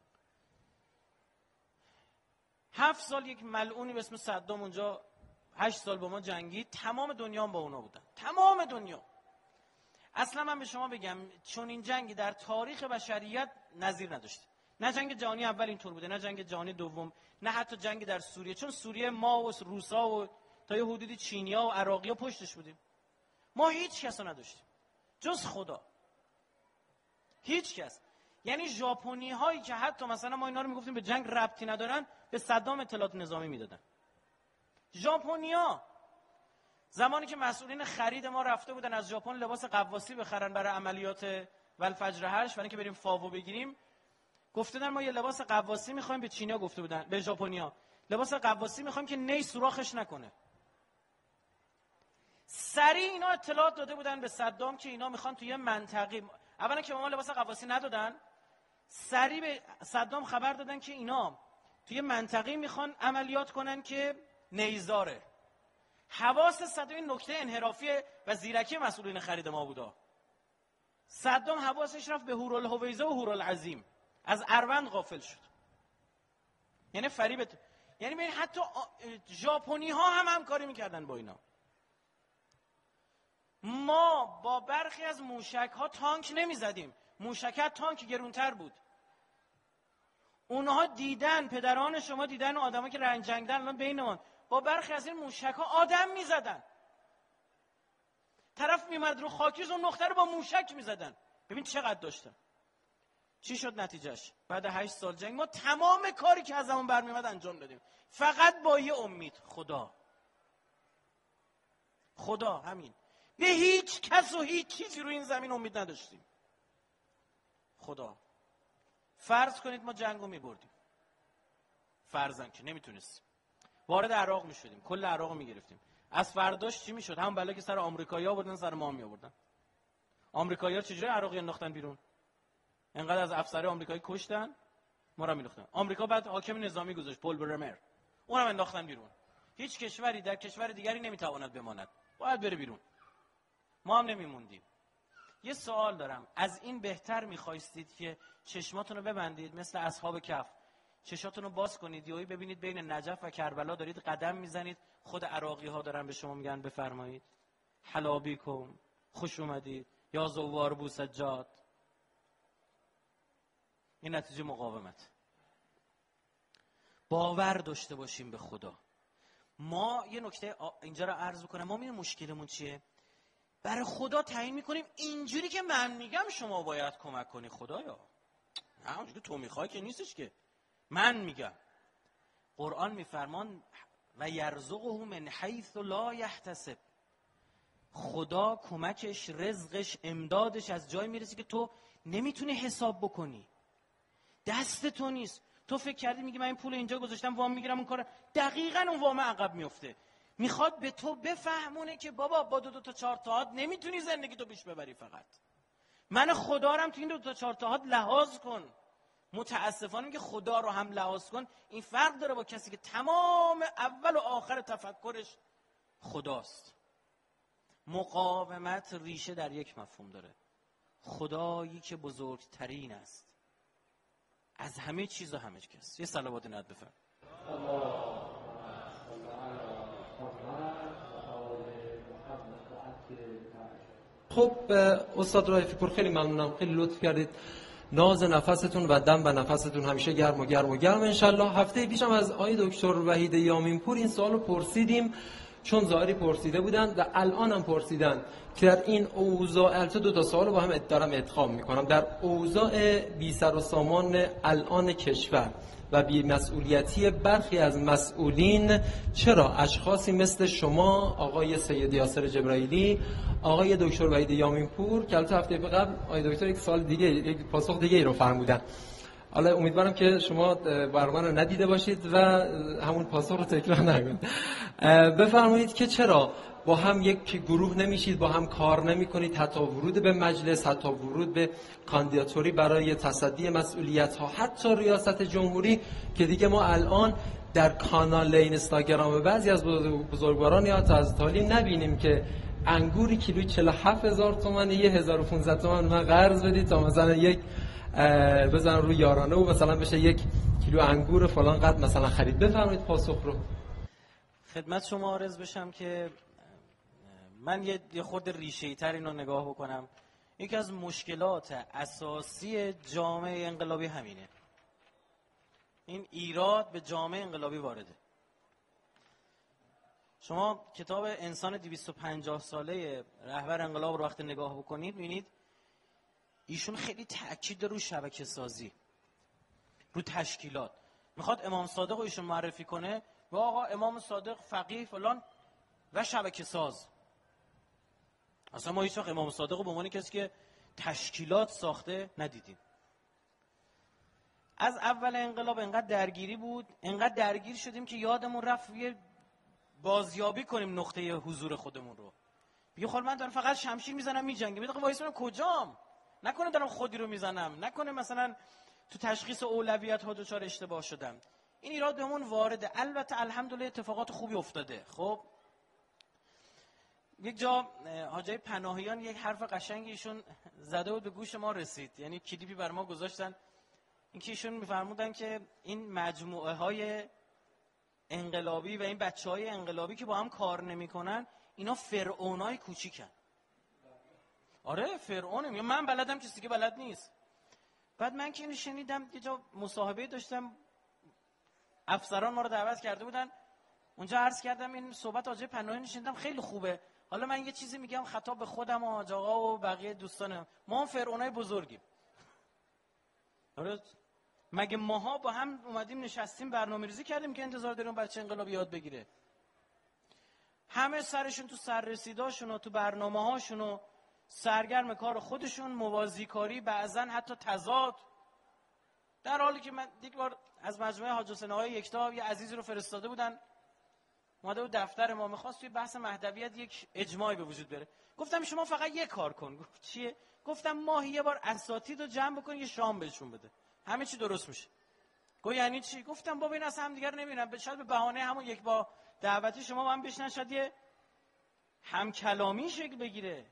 هفت سال یک ملعونی به اسم صدام اونجا هشت سال با ما جنگید، تمام دنیا هم با اونا بودن، تمام دنیا. اصلا من به شما بگم چون این جنگی در تاریخ بشریت نظیر نداشته. نه جنگ جهانی اول اینطور بوده، نه جنگ جهانی دوم، نه حتی جنگ در سوریه. چون سوریه ما و روسا و تا یه حدودی چینیا و عراقیا پشتش بودیم. ما هیچ کس رو نداشتیم جز خدا. هیچ کس. یعنی ژاپنی هایی که حتی مثلا ما اینا رو میگفتیم به جنگ ربطی ندارن، به صدام اطلاعات نظامی میدادن. ژاپنیا زمانی که مسئولین خرید ما رفته بودن از ژاپن لباس قواسی بخرن برای عملیات والفجر هشت، برای اینکه بریم فاوو بگیریم، گفتن ما یه لباس قواسی میخوایم. به چینیا گفته بودن، به ژاپنیا لباس قواسی میخوایم که نی سوراخش نکنه. سریع اینا اطلاعات داده بودن به صدام که اینا میخوان توی منطقه، اولا که ما لباس قواسی ندادن، سریع به صدام خبر دادن که اینا توی منطقه میخوان عملیات کنن که نیزاره. حواس صدام این نکته انحرافی و زیرکی مسئولین خرید ما بودا. صدام حواسش رفت به هورالهویزه و هورالعظیم، از اروند غافل شد. یعنی فریبت، یعنی ببین حتی ژاپنی ها هم همکاری میکردن با اینا. ما با برخی از موشک ها تانک نمیزدیم، موشکت تانک گرونتر بود. اونها دیدن، پدران شما دیدن آدما که رنج جنگیدن الان بینمان، با برخی از این موشک ها آدم میزدن. طرف میمد رو خاکیز اون نقطه رو با موشک میزدن. ببین چقدر داشتن. چی شد نتیجهش؟ بعد هشت سال جنگ ما تمام کاری که از همون برمیاد انجام دادیم، فقط با یه امید، خدا. خدا، همین. به هیچ کس و هیچ چیزی رو این زمین امید نداشتیم. خدا. فرض کنید ما جنگو میبردیم، فرضاً که نمیتونستیم، وارد عراق میشدیم، کل عراقو میگرفتیم، از فرداش چی میشد؟ همون بلا که سر آمریکایی‌ها آوردن سر ما می آوردن. آمریکایی‌ها چجوری عراقی انداختن بیرون؟ انقدر از افسرهای آمریکایی کشتن، ما رو مینداختن. آمریکا بعد حاکم نظامی گذاشت، پل برمر، اونم انداختن بیرون. هیچ کشوری در کشور دیگری نمیتواند بماند، باید بره بیرون. ما هم نمیموندیم. یه سوال دارم، از این بهتر میخواستید که چشماتون رو ببندید مثل اصحاب کهف، چشاتون رو باز کنید، یهو ببینید بین نجف و کربلا دارید قدم میزنید، خود عراقی ها دارن به شما میگن بفرمایید حلا بیکم، خوش اومدید، یا زوار بو سجاد. این نتیجه مقاومت. باور داشته باشیم به خدا. ما یه نکته اینجا رو عرض کنم، ما می‌بینیم مشکلمون چیه؟ برای خدا تعیین میکنیم اینجوری که من میگم شما باید کمک کنی. خدایا نه اونجوری تو میخوای که نیستش، که من میگم. قرآن میفرمان و یرزقه من حیث لا یحتسب، خدا کمکش، رزقش، امدادش از جای میرسه که تو نمیتونی حساب بکنی، دست تو نیست. تو فکر کردی میگی من این پول اینجا گذاشتم وام میگیرم، اون کار دقیقاً اون وام عقب میفته. میخواد به تو بفهمونه که بابا با دو دو تا چهار تاهات نمیتونی زندگی تو پیش ببری. فقط من خدا رم تو این دو تا چهار تاهات لحاظ کن. متاسفانه که خدا رو هم لحاظ کن، این فرق داره با کسی که تمام اول و آخر تفکرش خداست. مقاومت ریشه در یک مفهوم داره: خدایی که بزرگترین است از همه چیز و همه کس. یه صلوات نعت بفرم. خب استاد رایفی پور، خیلی ممنونم، خیلی لطف کردید. ناز نفستون و دم به نفستون همیشه گرم و گرم و گرم انشالله. هفته پیشم از آقای دکتر وحید یامین پور این سوالو پرسیدیم، چون ظاهری پرسیده بودن و الان هم پرسیدن که در این اوضاع، البته دو تا سوالو با هم دارم ادغام میکنم، در اوضاع بی سر و سامان الان کشور و بی مسئولیتی برخی از مسئولین، چرا اشخاصی مثل شما، آقای سید یاسر جبرائیلی، آقای دکتر وحید یامین پور، که البته هفته قبل آقای دکتر یک سال دیگه، یک پاسخ دیگه ای رو فرمودن، حالا امیدوارم که شما برنامه رو ندیده باشید و همون پاسخ رو تکرار نکنید. بفرمایید که چرا با هم یک گروه نمیشید، با هم کار نمیکنید، حتی ورود به مجلس، حتی ورود به کاندیداتوری برای تصدی مسئولیت ها، حتی ریاست جمهوری، که دیگه ما الان در کانال اینستاگرام بعضی از بزرگواران یا حتی از تعلیم نبینیم که انگوری کیلویی چهل و هفت هزار تومان، یه هزار و پانصد تومان من قرض بدید تا مثلا یک بزن روی یارانه و مثلا بشه یک کیلو انگور فلان قد مثلا خرید. بفرمایید پاسخ رو. خدمت شما عرض بشم که من یه خود ریشه‌ای تر اینو نگاه بکنم. یکی از مشکلات اساسی جامعه انقلابی همینه. این ایراد به جامعه انقلابی وارده. شما کتاب انسان دویست و پنجاه ساله رهبر انقلاب رو وقتی نگاه بکنید می‌بینید ایشون خیلی تأکید رو شبکه سازی، رو تشکیلات. میخواد امام صادق رو ایشون معرفی کنه و آقا امام صادق فقیه فلان و شبکه ساز. اصلا ما هیچ وقت امام صادق رو به عنوان کسی که تشکیلات ساخته ندیدیم. از اول انقلاب انقدر درگیری بود، انقدر درگیر شدیم که یادمون رفت یه بازیابی کنیم نقطه حضور خودمون رو. بگیم خب من دارم فقط شمشیر میزنم میجنگم، میگم وایس من کجام؟ نکنه دارم خودی رو میزنم، نکنه مثلا تو تشخیص اولویت ها دچار اشتباه شدم. این ایراد بهمون وارده. البته الحمدلله اتفاقات خوبی افتاده. خب یک جا حاجی پناهیان یک حرف قشنگی ایشون زده بود به گوش ما رسید، یعنی کلیپی بر ما گذاشتن، اینکه ایشون میفرمودن که این مجموعه های انقلابی و این بچه های انقلابی که با هم کار نمیکنن اینا فرعونای کوچیکن. آره فرعونم، یا من بلدم کسی که بلد نیست. بعد من که اینو شنیدم یه جا مصاحبه داشتم، افسران ما رو دعوت کرده بودن اونجا، عرض کردم این صحبت حاجی پناهیان شنیدم خیلی خوبه، حالا من یه چیزی میگم خطاب به خودم و حاج آقا و بقیه دوستانم، ما هم فرعونای بزرگیم. درست؟ مگه ماها با هم اومدیم نشستیم برنامه‌ریزی کردیم که انتظار داریم بچه انقلاب یاد بگیره؟ همه سرشون تو سررسیداشون و تو برنامه‌هاشون و سرگرم کار خودشون، موازی کاری، بعضن حتی تضاد. در حالی که من یک بار از مجموعه حاج حسین آقای یکتا یه عزیزی رو فرستاده بودن، اومده بود دفتر ما، می‌خواست توی بحث مهدویت یک اجماعی به وجود بره. گفتم شما فقط یک کار کن. گفت چیه؟ گفتم ماهی یه بار اساتید رو جمع بکن یه شام بهشون بده، همه چی درست میشه. گفت یعنی چی؟ گفتم بابا این اصلا هم دیگه رو نمی‌بینن، شاید به بهانه همون یک با دعوتی شما با هم بشنن، شاید یه همکلامی شکل بگیره.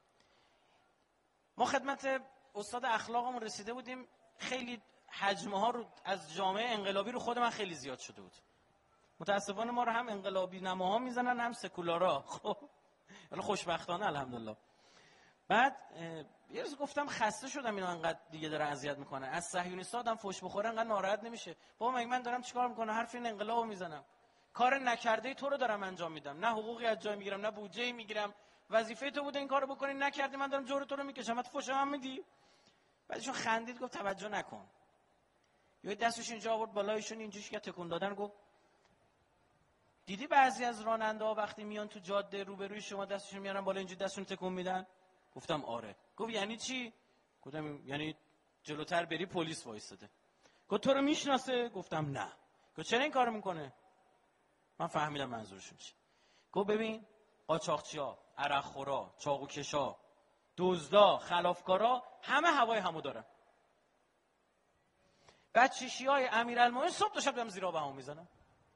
ما خدمت استاد اخلاقمون رسیده بودیم، خیلی حجمه ها رو از جامعه انقلابی رو خود من خیلی زیاد شده بود. متاسفانه ما رو هم انقلابی نماها میزنن هم سکولارا. خب حالا خوشبختانه الحمدلله. بعد یه روز گفتم خسته شدم اینا انقدر دیگه داره اذیت میکنه، از صهیونیست‌ها آدم فوش بخوره انقدر ناراحت نمیشه. بابا مگه من دارم چیکار میکنم؟ حرف این انقلابو میزنم، کار نکرده تو رو دارم انجام میدم، نه حقوقی از جای میگیرم نه بودجه میگیرم، وظیفه تو بوده این کارو بکنی نکردی، من دارم جور تو رو میکشم، بعد فوش من میدی. بعدشون خندید گفت توجه نکن. یه دستش اینجا آورد بالایشون اینجوری که تکون دادن، گفت دیدی بعضی از راننده‌ها وقتی میان تو جاده روبروی شما دستشون میارن بالا اینجوری دستشون تکون میدن؟ گفتم آره. گفت یعنی چی؟ گفتم یعنی جلوتر بری پلیس وایساده. گفت تو رو میشناسه؟ گفتم نه. گفت چرا این کارو میکنه؟ من فهمیدم منظورشون چیه. گفت ببین قاچاقچیا، عرقخورا، چاقوکشا، دزدا، خلافکارا همه هوای همو دارن. بعد چشیای امیرالمومنین صبح تا شب هم زیر آب همو میزنن.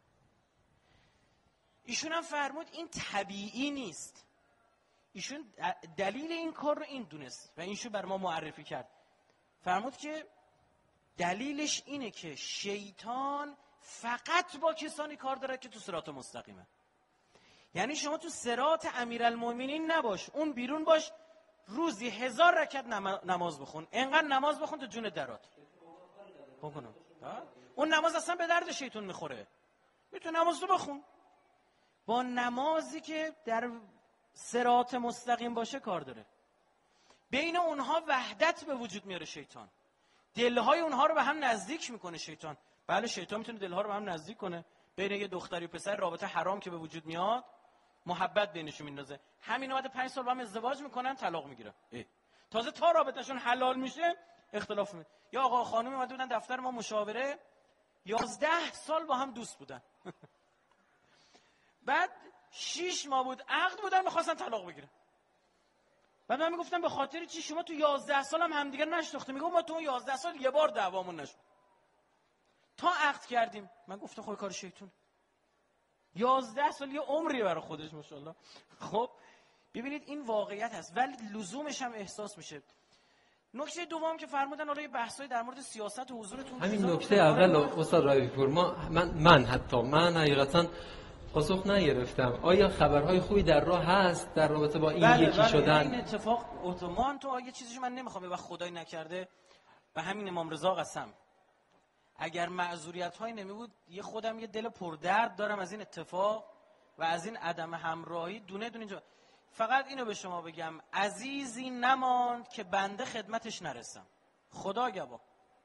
ایشون هم فرمود این طبیعی نیست. ایشون دلیل این کار رو این دونست و اینشو بر ما معرفی کرد. فرمود که دلیلش اینه که شیطان فقط با کسانی کار داره که تو صراط مستقیمه. یعنی شما تو صراط امیرالمومنین نباش، اون بیرون باش، روزی هزار رکعت نماز بخون، انقدر نماز بخون تا جون درات بکنم. اون نماز اصلا به درد شیطان میخوره. میتونه نماز رو بخون، با نمازی که در صراط مستقیم باشه کار داره. بین اونها وحدت به وجود میاره شیطان، دلهای اونها رو به هم نزدیک میکنه شیطان. بله شیطان میتونه دلها رو به هم نزدیک کنه. بین یه دختری و پسر رابطه حرام که به وجود میاد محبت بینشون میندازه. همین بعد پنج سال با هم ازدواج میکنن طلاق میگیرن. تازه تا رابطهشون حلال میشه اختلاف میشه. یا آقا خانم اومده بودن دفتر ما مشاوره، یازده سال با هم دوست بودن. بعد شیش ماه بود عقد بودن میخواستن طلاق بگیرن. بعد من میگفتم به خاطر چی شما تو یازده سال هم همدیگر نشناخته؟ میگم ما تو اون یازده سال یه بار دعوامون نشد تا عقد کردیم. من گفتم خب کار شیطون. یازده سال یه عمری برای خودش ماشاءالله. خب ببینید این واقعیت هست ولی لزومش هم احساس میشه. نکته دوم که فرمودن حالا یه بحثای در مورد سیاست و حضورتون همین نکته اول استاد رایفی پور ما من من حتی من حقیقتا پاسخ نگرفتم. آیا خبرهای خوبی در راه هست در رابطه با این بله یکی بله شدن؟ این اتفاق اتومان تو یه چیزیشو من نمیخوام به خدای نکرده و همین امام رضا قسم اگر معذوریت هایی نمی بود یه خودم یه دل پردرد دارم از این اتفاق و از این عدم همراهی دونه دونه اینجا. فقط اینو به شما بگم عزیزی نماند که بنده خدمتش نرسم. خدا گواه.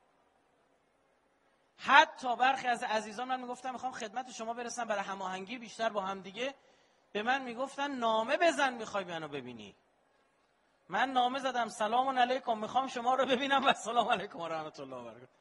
حتی برخی از عزیزان من میگفتم میخوام خدمت شما برسم برای هماهنگی بیشتر با هم دیگه، به من میگفتن نامه بزن میخوای منو ببینی. من نامه زدم سلام علیکم میخوام شما رو ببینم و سلام علیکم و رحمت الله و برکاته.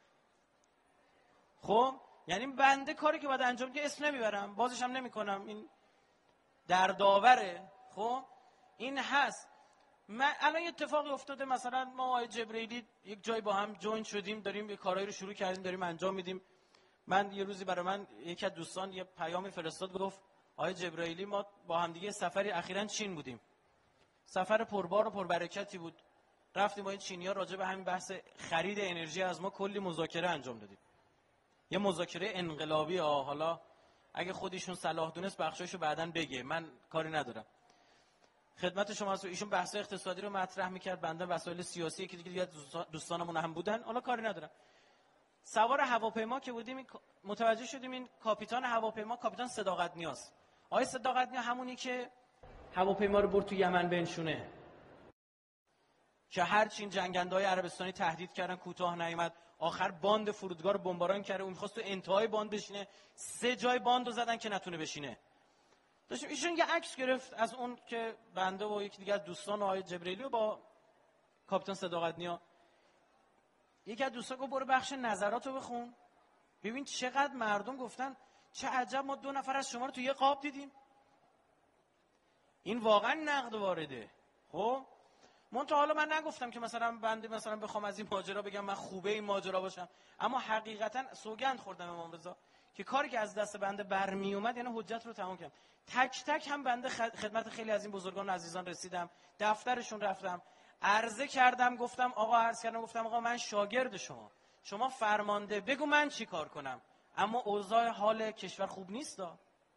خب یعنی بنده کاری که باید انجام بدم اسم نمیبرم، بازش هم نمیکنم، این در داوره. خب این هست. من الان یه اتفاقی افتاده مثلا ما آقای جبرئیلی یک جای با هم جوین شدیم داریم یه کارایی رو شروع کردیم داریم انجام میدیم. من یه روزی برای من یکی از دوستان یه پیامی فرستاد گفت آقای جبرئیلی ما با هم دیگه سفری اخیراً چین بودیم، سفر پربار و پربرکتی بود، رفتیم با این چینی‌ها راجع به همین بحث خرید انرژی از ما کلی مذاکره انجام دادیم. یه مذاکره انقلابی ها. حالا اگه خودشون صلاح دونست بخشایشو بعداً بگه، من کاری ندارم. خدمت شما هست. ایشون بحث اقتصادی رو مطرح میکرد، بنده وسایل سیاسی که دیگه دوستانمون هم بودن، حالا کاری ندارم. سوار هواپیما که بودیم متوجه شدیم این کاپیتان هواپیما کاپیتان صداقت نیاز. آقای صداقت نیا همونی که هواپیما رو برد تو یمن بنشونه، که هرچین جنگنده‌های عربستانی تهدید کردن کوتاه نیامد، آخر باند فرودگاه رو بمباران کرده، اون می‌خواست تو انتهای باند بشینه، سه جای باند رو زدن که نتونه بشینه. داشتیم ایشون یه عکس گرفت از اون که بنده و یکی دیگه از دوستان آقای جبرئیلی با کاپیتان صداقت نیا. یکی از دوستان گفت برو بخش نظراتو بخون ببین چقدر مردم گفتن چه عجب ما دو نفر از شما رو تو یه قاب دیدیم. این واقعا نقد وارده. خب من تا حالا من نگفتم که مثلا بنده مثلا بخوام از این ماجرا بگم من خوبه این ماجرا باشم، اما حقیقتا سوگند خوردم امام رضا که کاری که از دست بنده برمی اومد یعنی حجت رو تمام کردم. تک تک هم بنده خدمت خیلی از این بزرگان و عزیزان رسیدم، دفترشون رفتم، عرضه کردم، گفتم آقا عرض کردم گفتم آقا من شاگرد شما، شما فرمانده، بگو من چی کار کنم، اما اوضاع حال کشور خوب نیست. دا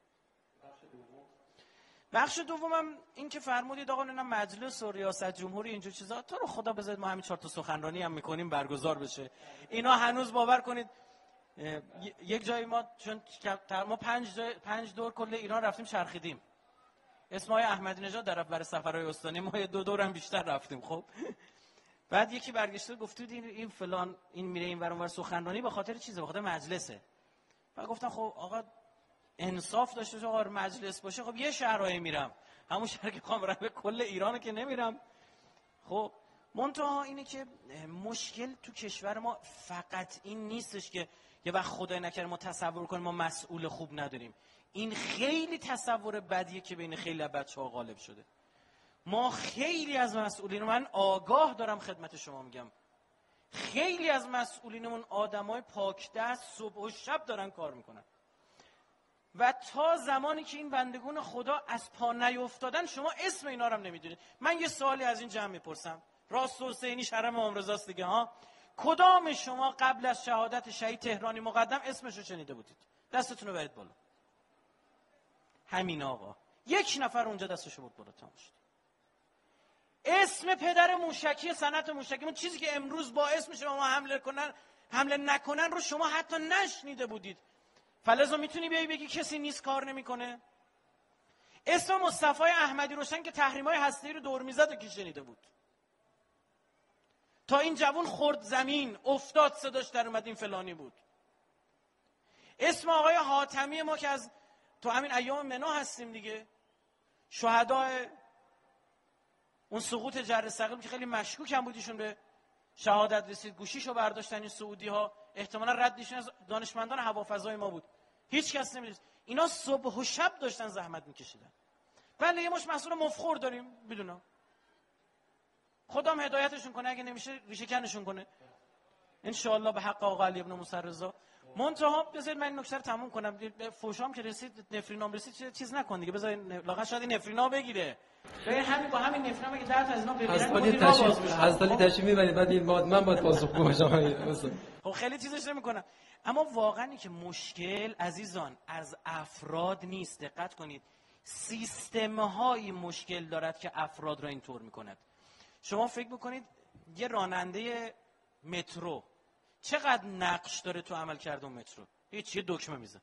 بخش دومم این که فرمودید آقا نه مجلس و ریاست جمهوری اینجور چیزا، تو رو خدا بذارید ما همین چهار تا سخنرانی هم میکنیم برگزار بشه. اینا هنوز باور کنید یک جایی ما چون ما پنج پنج دور کل ایران رفتیم چرخیدیم، اسمای احمدی نژاد در برای سفرهای استانی ما یه دو دور هم بیشتر رفتیم. خب بعد یکی برگشته گفت این این فلان این میره این ور اون ور سخنرانی به خاطر چیزه، به خاطر مجلسه. بعد گفتم خب آقا انصاف داشته باشه، آقا مجلس باشه، خب یه شهرهای میرم، همون شهر که میخوام برم به کل ایران که نمیرم. خب منتها اینه که مشکل تو کشور ما فقط این نیستش که یه وقت خدای نکرده ما تصور کنیم ما مسئول خوب نداریم. این خیلی تصور بدیه که بین خیلی از بچه‌ها غالب شده. ما خیلی از مسئولین، من آگاه دارم خدمت شما میگم، خیلی از مسئولینمون آدمای پاک دست صبح و شب دارن کار میکنن و تا زمانی که این بندگون خدا از پا نیفتادن شما اسم اینا رو هم نمیدونید. من یه سوالی از این جمع میپرسم، راست حسینی شرم امام رضاست دیگه ها، کدام شما قبل از شهادت شهید تهرانی مقدم اسمشو شنیده بودید؟ دستتون رو برید بالا. همین آقا یک نفر اونجا دستشو بود بالا. تمام شد. اسم پدر موشکی صنعت موشکی، اون چیزی که امروز باعث میشه ما حمله کنن حمله نکنن رو شما حتی نشنیده بودید. فلزا میتونی بیایی بگی کسی نیست کار نمیکنه؟ اسم مصطفی احمدی روشن که تحریم‌های هسته‌ای رو دور میزد و کی شنیده بود؟ تا این جوون خورد زمین افتاد صداش در اومد این فلانی بود. اسم آقای حاتمی ما که از تو همین ایام منا هستیم دیگه، شهدای اون سقوط جره ثقیل که خیلی مشکوک هم بودیشون به شهادت رسید، گوشیشو برداشتن این سعودی ها، احتمالاً ردیشون از دانشمندان هوافضای ما بود، هیچ کس نمیدید. اینا صبح و شب داشتن زحمت میکشیدن. بله یه مش مسئول مفخور داریم بدونم، خدام هدایتشون کنه، اگه نمیشه ریشه کنشون کنه ان شاء الله به حق آقا علی ابن موسی رضا. منتها بذارید من این نکته رو تموم کنم. فوشام که رسید، نفرینام رسید، چیز نکن دیگه، بذارید لاغر شاید این نفرینا بگیره. ببین همین با همین نفرینام اگه ده تا از اینا بگیرن از ولی تشریف میبرید بعد این من باید پاسخگو باشم. خب خیلی چیزش نمیکنم. اما واقعا که مشکل عزیزان از افراد نیست، دقت کنید، سیستم های مشکل دارد که افراد را اینطور میکند. شما فکر بکنید یه راننده مترو چقدر نقش داره تو عمل کرده مترو؟ هیچ، یه دکمه میزه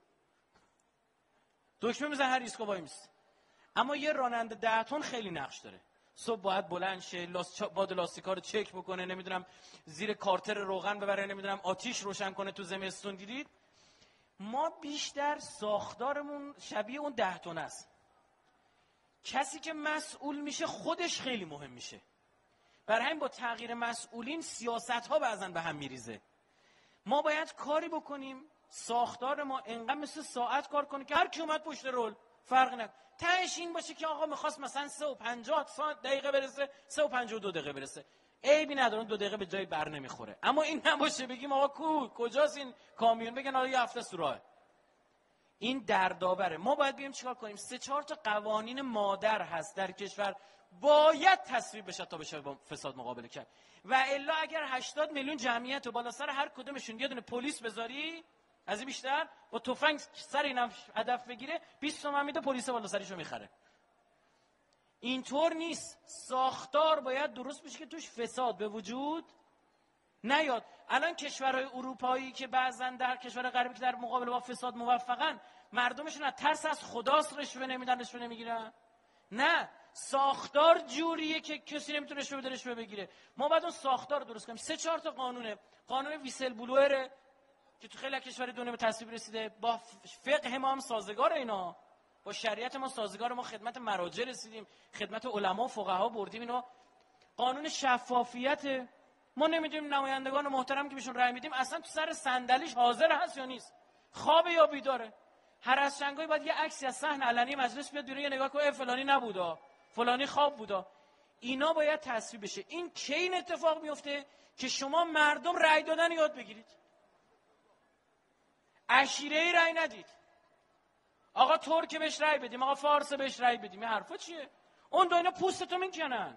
دکمه میزه هر ایستگاه وای میسته. اما یه راننده ده تن خیلی نقش داره. صبح باید بلند شه، لاس باد لاستیکا رو چک بکنه، نمیدونم زیر کارتر روغن ببره، نمیدونم آتیش روشن کنه تو زمستون. دیدید ما بیشتر ساختارمون شبیه اون ده تن است. کسی که مسئول میشه خودش خیلی مهم میشه. برای همین با تغییر مسئولین سیاست ها بعضا به هم میریزه. ما باید کاری بکنیم ساختار ما انقدر مثل ساعت کار کنه که هر کی اومد پشت رول فرق نکنه. تهش این باشه که آقا میخواست مثلا سه و پنجاه دقیقه برسه، سه و پنجاه و دو دقیقه برسه، عیبی نداره، دو دقیقه به جای بر نمیخوره. اما این نباشه بگیم آقا کو کجاست این کامیون، بگن آقا یه هفته است راه. این دردآوره. ما باید بگیم چیکار کنیم. سه چهار تا قوانین مادر هست در کشور باید تصویب بشه تا بشه با فساد مقابله کرد. و الا اگر هشتاد میلیون جمعیت و بالا سر هر کدومشون یه دونه پلیس بذاری، از این بیشتر با تفنگ سر اینا هدف بگیره، بیست تومن میده پلیس بالا سریشو میخره. اینطور نیست. ساختار باید درست بشه که توش فساد به وجود نیاد. الان کشورهای اروپایی که بعضا در کشور غربی که در مقابله با فساد موفقن، مردمشون از ترس از خداست رشوه نمیدن، رشوه نمیگیرن. نه، ساختار جوریه که کسی نمیتونه رشوه بده، رشوه بگیره. ما باید اون ساختار رو درست کنیم. سه چهار تا قانونه، قانون ویسل بلوئر که تو خیلی کشور دنیا به تصویب رسیده، با فقه ما هم سازگار، اینا با شریعت ما سازگار، ما خدمت مراجع رسیدیم، خدمت علما و فقها بردیم اینا. قانون شفافیت، ما نمیدونیم نمایندگان محترم که بهشون رأی میدیم اصلا تو سر صندلیش حاضر هست یا نیست، خوابه یا بیداره. هر از چنگایی باید یه عکسی از صحن علنی مجلس بیاد بیرون، یه نگاه کنه فلانی نبودا، فلانی خواب بودا. اینا باید تصویب بشه. این کی این اتفاق میفته که شما مردم رأی دادن یاد بگیرید، عشیره‌ای رأی ندید، آقا ترک بهش رأی بدیم، آقا فارس بهش رأی بدیم. این حرفا چیه؟ اون دو اینا پوستتو میکنن.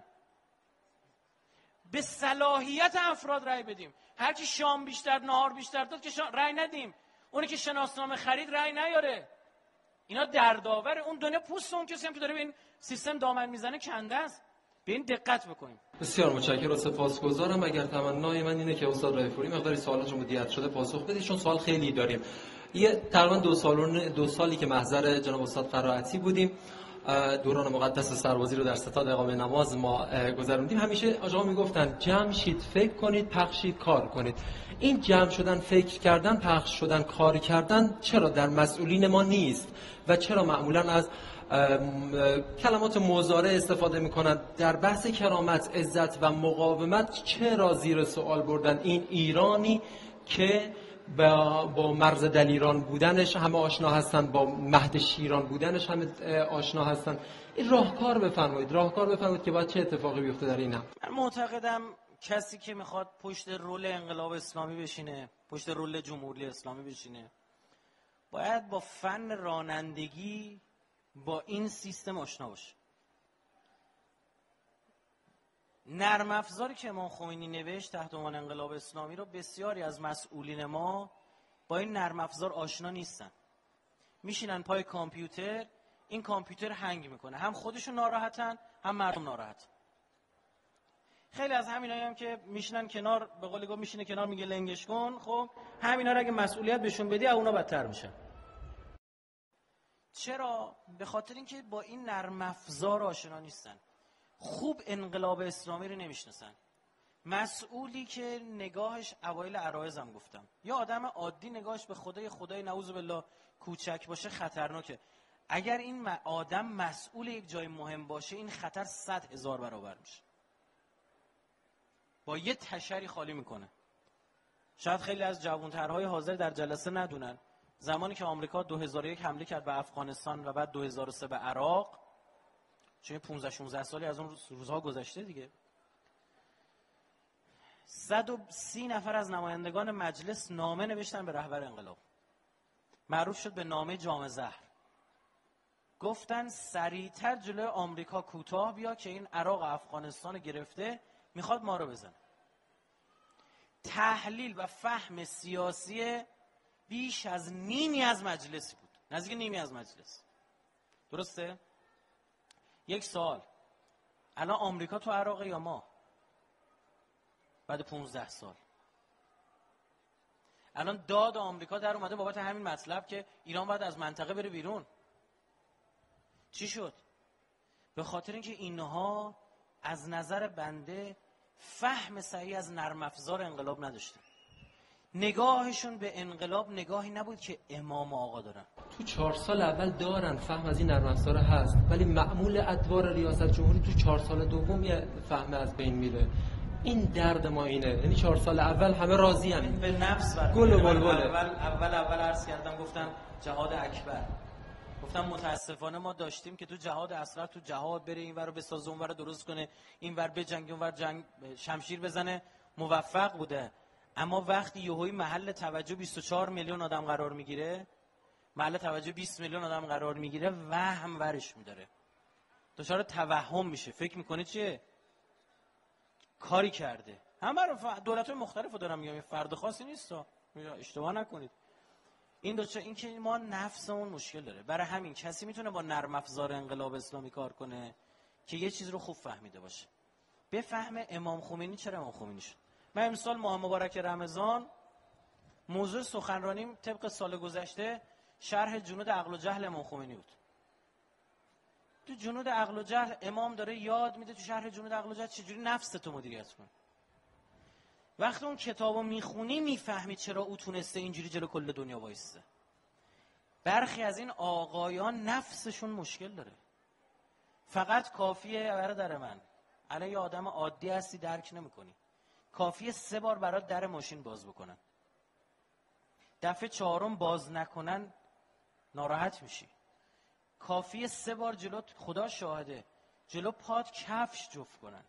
به صلاحیت افراد رأی بدیم. هر کی شام بیشتر نهار بیشتر داد که رأی ندیم، اونی که شناسنامه خرید رأی نیاره. اینا دردآوره. اون دنیا پوست اون کسی هم که داره به این سیستم دامن میزنه کنده است. به این دقت بکنیم. بسیار متشکرم و سپاسگزارم. اگر تمنای من اینه که استاد رایفپوری مقداری سوالات مدیریت شده پاسخ بدید، چون سوال خیلی داریم. یه تقریبا دو سال دو سالی که محضر جناب استاد قرائتی بودیم، دوران مقدس سربازی رو در ستاد اقامه نماز ما گذروندیم. همیشه آقا میگفتن جمع شید، فکر کنید، پخش شید، کار کنید. این جمع شدن، فکر کردن، پخش شدن، کار کردن چرا در مسئولین ما نیست و چرا معمولا از کلمات مضارع استفاده میکنند؟ در بحث کرامت، عزت و مقاومت چرا زیر سوال بردن این ایرانی که با, با مرز دلیران بودنش همه آشنا هستن، با مهد شیران بودنش همه آشنا هستن. این راهکار بفرمایید، راهکار بفرمایید که باید چه اتفاقی بیفته در این هم. من معتقدم کسی که میخواد پشت رول انقلاب اسلامی بشینه، پشت رول جمهوری اسلامی بشینه، باید با فن رانندگی با این سیستم آشنا باشه. نرم افزاری که امام خمینی نوشت تحت عنوان انقلاب اسلامی رو بسیاری از مسئولین ما با این نرم افزار آشنا نیستن. میشینن پای کامپیوتر، این کامپیوتر هنگ میکنه، هم خودشون ناراحتن هم مردم ناراحت. خیلی از همینایی هم که میشینن کنار، به قول گفت میشینه کنار میگه لنگش کن، خب همینا رو اگه مسئولیت بهشون بدی اونا بدتر میشن. چرا؟ به خاطر اینکه با این نرم افزار آشنا نیستن، خوب انقلاب اسلامی رو نمیشناسن. مسئولی که نگاهش اوایل عرایزم گفتم، یا آدم عادی نگاهش به خدای خدای نعوذ بالله کوچک باشه خطرناکه. اگر این آدم مسئول یک جای مهم باشه این خطر صد هزار برابر میشه. با یه تشری خالی میکنه. شاید خیلی از جوانترهای حاضر در جلسه ندونن زمانی که آمریکا دو هزار و یک حمله کرد به افغانستان و بعد دو هزار و سه به عراق، چون پانزده شانزده سالی از اون روزها گذشته دیگه، صد و سی نفر از نمایندگان مجلس نامه نوشتن به رهبر انقلاب، معروف شد به نامه جام زهر. گفتن سریعتر جلوی آمریکا کوتاه بیا که این عراق افغانستان گرفته میخواد ما رو بزنه. تحلیل و فهم سیاسی بیش از نیمی از مجلس بود، نزدیک نیمی از مجلس. درسته؟ یک سوال، الان آمریکا تو عراق یا ما؟ بعد پانزده سال الان داد آمریکا در اومده بابت همین مطلب که ایران باید از منطقه بره بیرون. چی شد؟ به خاطر اینکه اینها از نظر بنده فهم صحیح از نرم افزار انقلاب نداشتن. نگاهشون به انقلاب نگاهی نبود که امام آقا دارن. تو چهار سال اول دارن فهم از این نرم افزار هست، ولی معمول ادوار ریاست جمهوری تو چهار سال دوم یه فهم از بین میره. این درد ما اینه، یعنی چهار سال اول همه راضی هم به نفس برد. گل و بلبله. اول اول اول عرض کردم، گفتم جهاد اکبر، گفتم متاسفانه ما داشتیم که تو جهاد اصغر تو جهاد بره این ور رو بسازه اون ور رو درست کنه، این ور به جنگ اون ور جنگ شمشیر بزنه، موفق بوده. اما وقتی یهویی محل توجه بیست و چهار میلیون آدم قرار میگیره، محل توجه بیست میلیون آدم قرار میگیره، وهم ورش میداره، دچار توهم میشه، فکر میکنه چیه کاری کرده. همه رو ف... دولت‌های مختلف رو دارم میگم، فرد خاصی نیست، اشتباه نکنید. این دوچه این که ما نفسمون مشکل داره. برای همین کسی میتونه با نرم افزار انقلاب اسلامی کار کنه که یه چیز رو خوب فهمیده باشه، بفهمه امام خمینی چرا امام خمینی شد. من امسال ماه مبارک رمضان موضوع سخنرانیم طبق سال گذشته شرح جنود عقل و جهل امام خمینی بود. تو جنود عقل و جهل امام داره یاد میده تو شرح جنود عقل و جهل چجوری نفستو مدیریت کنی. وقتی اون کتابو میخونی میفهمی چرا او تونسته اینجوری جلو کل دنیا وایسته. برخی از این آقایان نفسشون مشکل داره. فقط کافیه برادر من، الان یه آدم عادی هستی درک نمیکنی، کافیه سه بار برات در ماشین باز بکنن، دفعه چهارم باز نکنن ناراحت میشی. کافیه سه بار جلو، خدا شاهده، جلو پات کفش جفت کنن،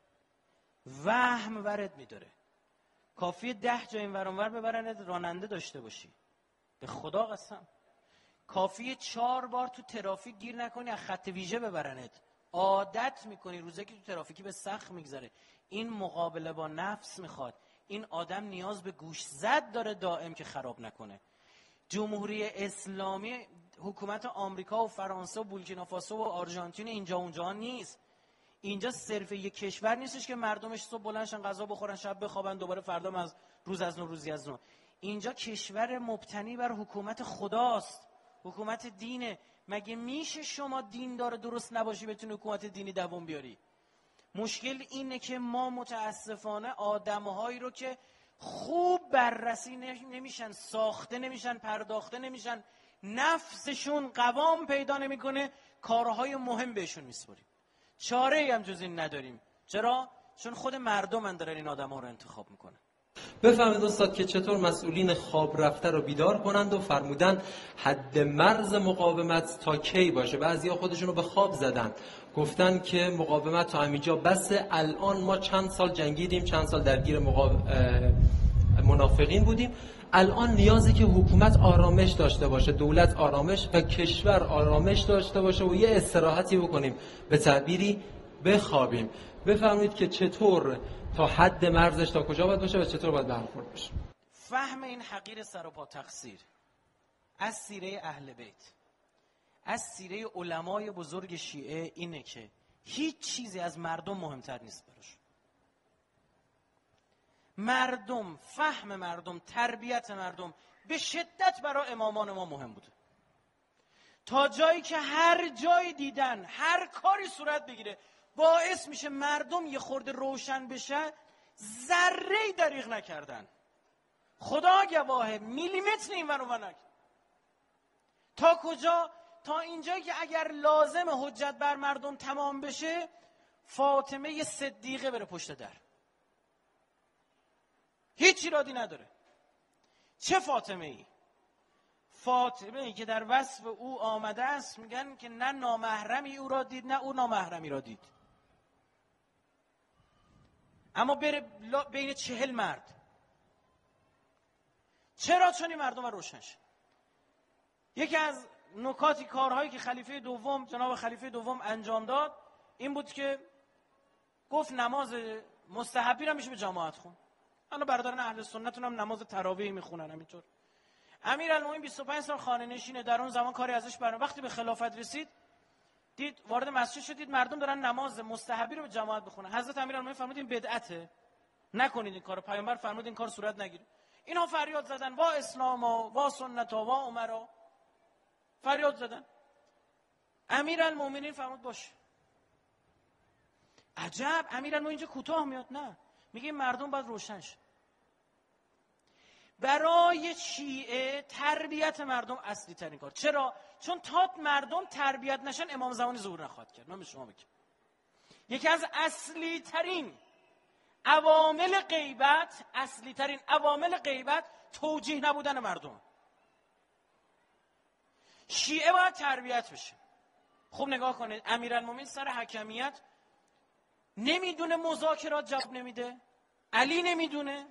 وهم ورد میداره. کافیه ده جا این ور اون ور ببرنت راننده داشته باشی، به خدا قسم. کافیه چهار بار تو ترافیک گیر نکنی از خط ویژه ببرنت، عادت میکنی، روزه که تو ترافیکی به سخت میگذره. این مقابله با نفس میخواد. این آدم نیاز به گوش زد داره دائم که خراب نکنه. جمهوری اسلامی حکومت آمریکا و فرانسه و بورکینافاسو و آرژانتین اینجا اونجا نیست. اینجا صرف یک کشور نیستش که مردمش صبح بلندشن غذا بخورن شب بخوابن دوباره فردا از روز از نو روزی از نو. اینجا کشور مبتنی بر حکومت خداست، حکومت دینه. مگه میشه شما دیندار درست نباشی بتونی حکومت دینی دوام بیاری؟ مشکل اینه که ما متاسفانه آدمهایی رو که خوب بررسی نمیشن، ساخته نمیشن، پرداخته نمیشن، نفسشون قوام پیدا نمیکنه، کارهای مهم بهشون میسپاریم. چاره ای هم جز این نداریم. چرا؟ چون خود مردم دارن این آدم‌ها رو انتخاب میکنن. بفهمید استاد که چطور مسئولین خواب رفته رو بیدار کنند و فرمودن حد مرز مقاومت تا کی باشه. بعضیا خودشون رو به خواب زدن، گفتن که مقاومت تا همینجا بسه، الان ما چند سال جنگیدیم، چند سال درگیر مقاو... منافقین بودیم، الان نیازی که حکومت آرامش داشته باشه، دولت آرامش و کشور آرامش داشته باشه و یه استراحتی بکنیم، به تعبیری بخوابیم. بفهمید که چطور تا حد مرزش تا کجا باید باشه و چطور باید برخورد بشه. فهم این حقیر سر و پا تقصیر از سیره اهل بیت، از سیره علمای بزرگ شیعه اینه که هیچ چیزی از مردم مهمتر نیست براش. مردم، فهم مردم، تربیت مردم به شدت برای امامان ما مهم بوده، تا جایی که هر جایی دیدن هر کاری صورت بگیره باعث میشه مردم یه خورده روشن بشه، ذره‌ای دریغ نکردن. خدا گواهه میلیمتر این ور اون نکرد. تا کجا؟ تا اینجایی که اگر لازم حجت بر مردم تمام بشه، فاطمه صدیقه بره پشت در، هیچ ایرادی نداره. چه فاطمه ای؟ فاطمه ای که در وصف او آمده است میگن که نه نامحرمی او را دید نه او نامحرمی را دید، اما بره بین چهل مرد. چرا؟ چون این مردم روشن شد. یکی از نکاتی کارهایی که خلیفه دوم جناب خلیفه دوم انجام داد این بود که گفت نماز مستحبی را میشه به جماعت خون. حالا برادران اهل سنتون هم نماز تراویح میخونن همینطور. امیرالمومنین بیست و پنج سال خانه نشینه، در اون زمان کاری ازش برنامه. وقتی به خلافت رسید دید وارد مسجد شد، دید مردم دارن نماز مستحبی رو به جماعت بخونن. حضرت امیرالمومنین فرمود این بدعته، نکنید این کارو. پیامبر فرمود این کار صورت نگیره. اینها فریاد زدن وا اسلام و وا سنت و وا عمر، فریاد زدن. امیرالمومنین فرمود باشه. عجب، امیرالمومنین اینجا کوتاه میاد؟ نه، میگه مردم باید روشن شه. برای شیعه تربیت مردم اصلی ترین کار. چرا؟ چون تا مردم تربیت نشن امام زمانی ظهور نخواهد کرد. من به شما بگم یکی از اصلی ترین عوامل غیبت، اصلی ترین عوامل غیبت توجیه نبودن مردم. شیعه باید تربیت بشه. خوب نگاه کنید، امیرالمومنین سر حکمیت نمیدونه مذاکرات جواب نمیده، علی نمیدونه،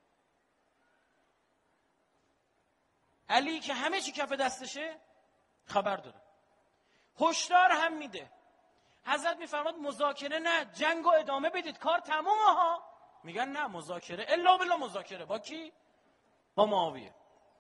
علی که همه چی کف دستشه خبر داره، هشدار هم میده. حضرت میفرماد مذاکره نه، جنگو ادامه بدید، کار تمومه ها. میگن نه مذاکره، الا بالله مذاکره. با کی؟ با معاویه.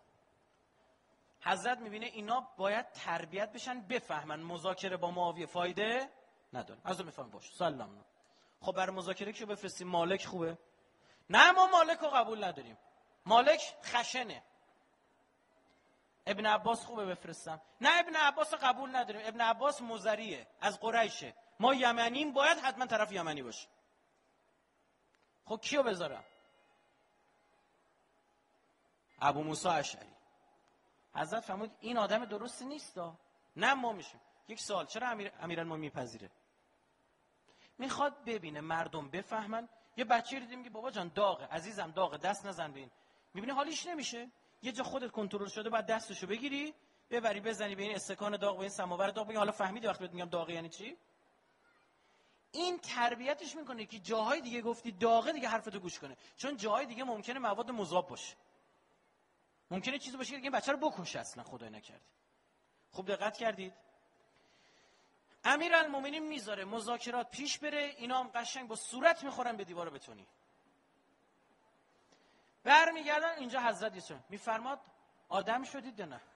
حضرت میبینه اینا باید تربیت بشن، بفهمن مذاکره با معاویه فایده نداره. حضرت میفهمه باشه سلام. خب برای مذاکره کیو بفرستیم؟ مالک خوبه؟ نه ما مالک رو قبول نداریم، مالک خشنه. ابن عباس خوبه بفرستم؟ نه ابن عباس قبول نداریم، ابن عباس مزریه، از قریشه، ما یمنیم، باید حتما طرف یمنی باشه. خب کیو بذارم؟ ابو موسی اشعری. حضرت فرمود این آدم درستی نیستا. نه ما میشیم. یک سوال، چرا امیر امیرالمومنین میپذیره؟ میخواد ببینه مردم بفهمن. یه بچه رو دیدیم که بابا جان داغه، عزیزم داغه، دست نزن به این. میبینی حالیش نمیشه، یه جا خودت کنترل شده، بعد دستشو بگیری ببری بزنی به این استکان داغ، به این سماور داغ، بگی حالا فهمیدی وقتی بهت میگم داغ یعنی چی؟ این تربیتش میکنه که جاهای دیگه گفتی داغه دیگه حرفتو گوش کنه، چون جاهای دیگه ممکنه مواد مذاب باشه، ممکنه چیزی باشه که این بچه رو بکشه اصلا خدای نکرده. خوب دقت کردید؟ امیرالمومنین میذاره مذاکرات پیش بره، اینا هم قشنگ با صورت میخورن به دیوار بتونی. برمیگردن اینجا حضرت یسوع میفرماد آدم شدید یا نه؟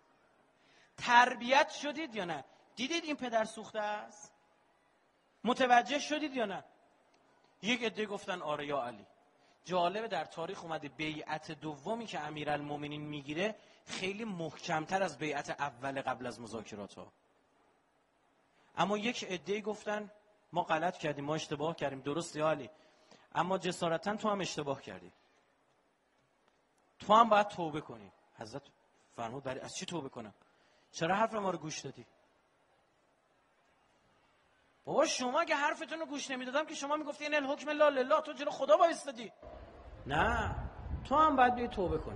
تربیت شدید یا نه؟ دیدید این پدر سوخته است؟ متوجه شدید یا نه؟ یک عده گفتن آره یا علی. جالبه در تاریخ اومده بیعت دومی که امیرالمومنین میگیره خیلی محکمتر از بیعت اول قبل از مذاکرات ها. اما یک عده گفتن ما غلط کردیم، ما اشتباه کردیم، درست یا علی، اما جسارتا تو هم اشتباه کردی، تو هم باید توبه کنی. حضرت فرمود برای از چی توبه کنم؟ چرا حرف ما رو گوش دادی؟ بابا شما اگه حرفتون رو گوش نمیدادم که شما میگفتی این الحکم لا لله، تو جلو خدا وایستادی. نه، تو هم باید بیای توبه کنی.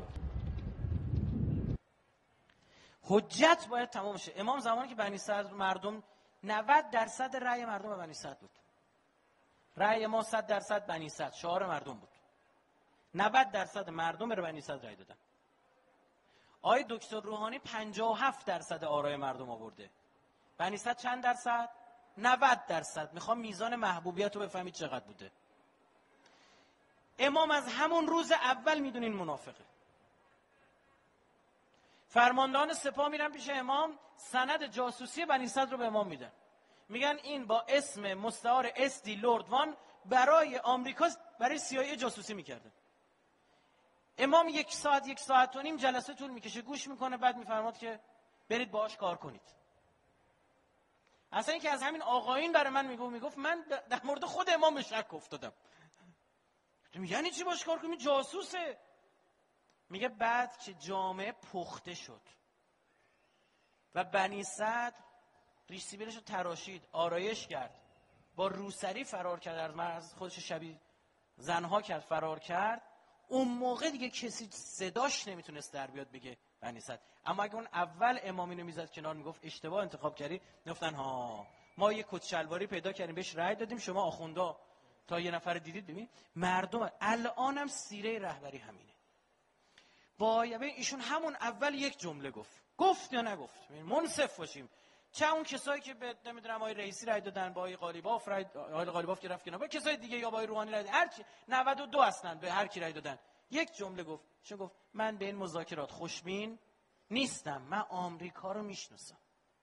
حجت باید تمام شه. امام زمانی که بنی صدر مردم نود درصد رأی مردم به بنی صدر بود. رأی ما صد درصد بنی صدر شعار مردم بود. نود درصد مردم به بنی صدر رأی دادن. آقای دکتر روحانی پنجاه و هفت درصد آرای مردم آورده. بنی صدر چند درصد؟ نود درصد. میخوام میزان محبوبیت رو بفهمید چقدر بوده. امام از همون روز اول میدونین منافقه. فرماندهان سپاه میرن پیش امام، سند جاسوسی بنی صدر رو به امام میدن. میگن این با اسم مستعار استی لورد وان برای آمریکا برای سی آی ای جاسوسی میکرده. امام یک ساعت یک ساعت و نیم جلسه طول میکشه، گوش میکنه، بعد میفرماد که برید باهاش کار کنید. اصلا اینکه از همین آقایین برای من میگفت میگفت من در مورد خود امام به شک افتادم. یعنی چی باهاش کار کنید؟ جاسوسه. میگه بعد که جامعه پخته شد و بنی صدر ریش سیبیلش رو تراشید، آرایش کرد، با روسری فرار کرد، از مرز خودش شبیه زنها کرد، فرار کرد، اون موقع دیگه کسی صداش نمیتونست در بیاد بگه بنی صدر. اما اگه اون اول امام اینو میزد کنار میگفت اشتباه انتخاب کردی، میگفتن ها ما یه کت شلواری پیدا کردیم بهش رأی دادیم، شما آخوندا تا یه نفر دیدید. ببین مردم الانم سیره رهبری همینه. باید ایشون همون اول یک جمله گفت، گفت یا نگفت، منصف باشیم. چه اون کسایی که به نمیدونم آقای رئیسی رای دادن، با آقای قالیباف رای، آقای قالیباف که رفت کنار، با کسای دیگه یا با آقای روحانی رای دادن، هر کی نود و دو هستن به هر کی رای دادن، یک جمله گفت. چه گفت؟ من به این مذاکرات خوشبین نیستم، من آمریکا رو میشناسم.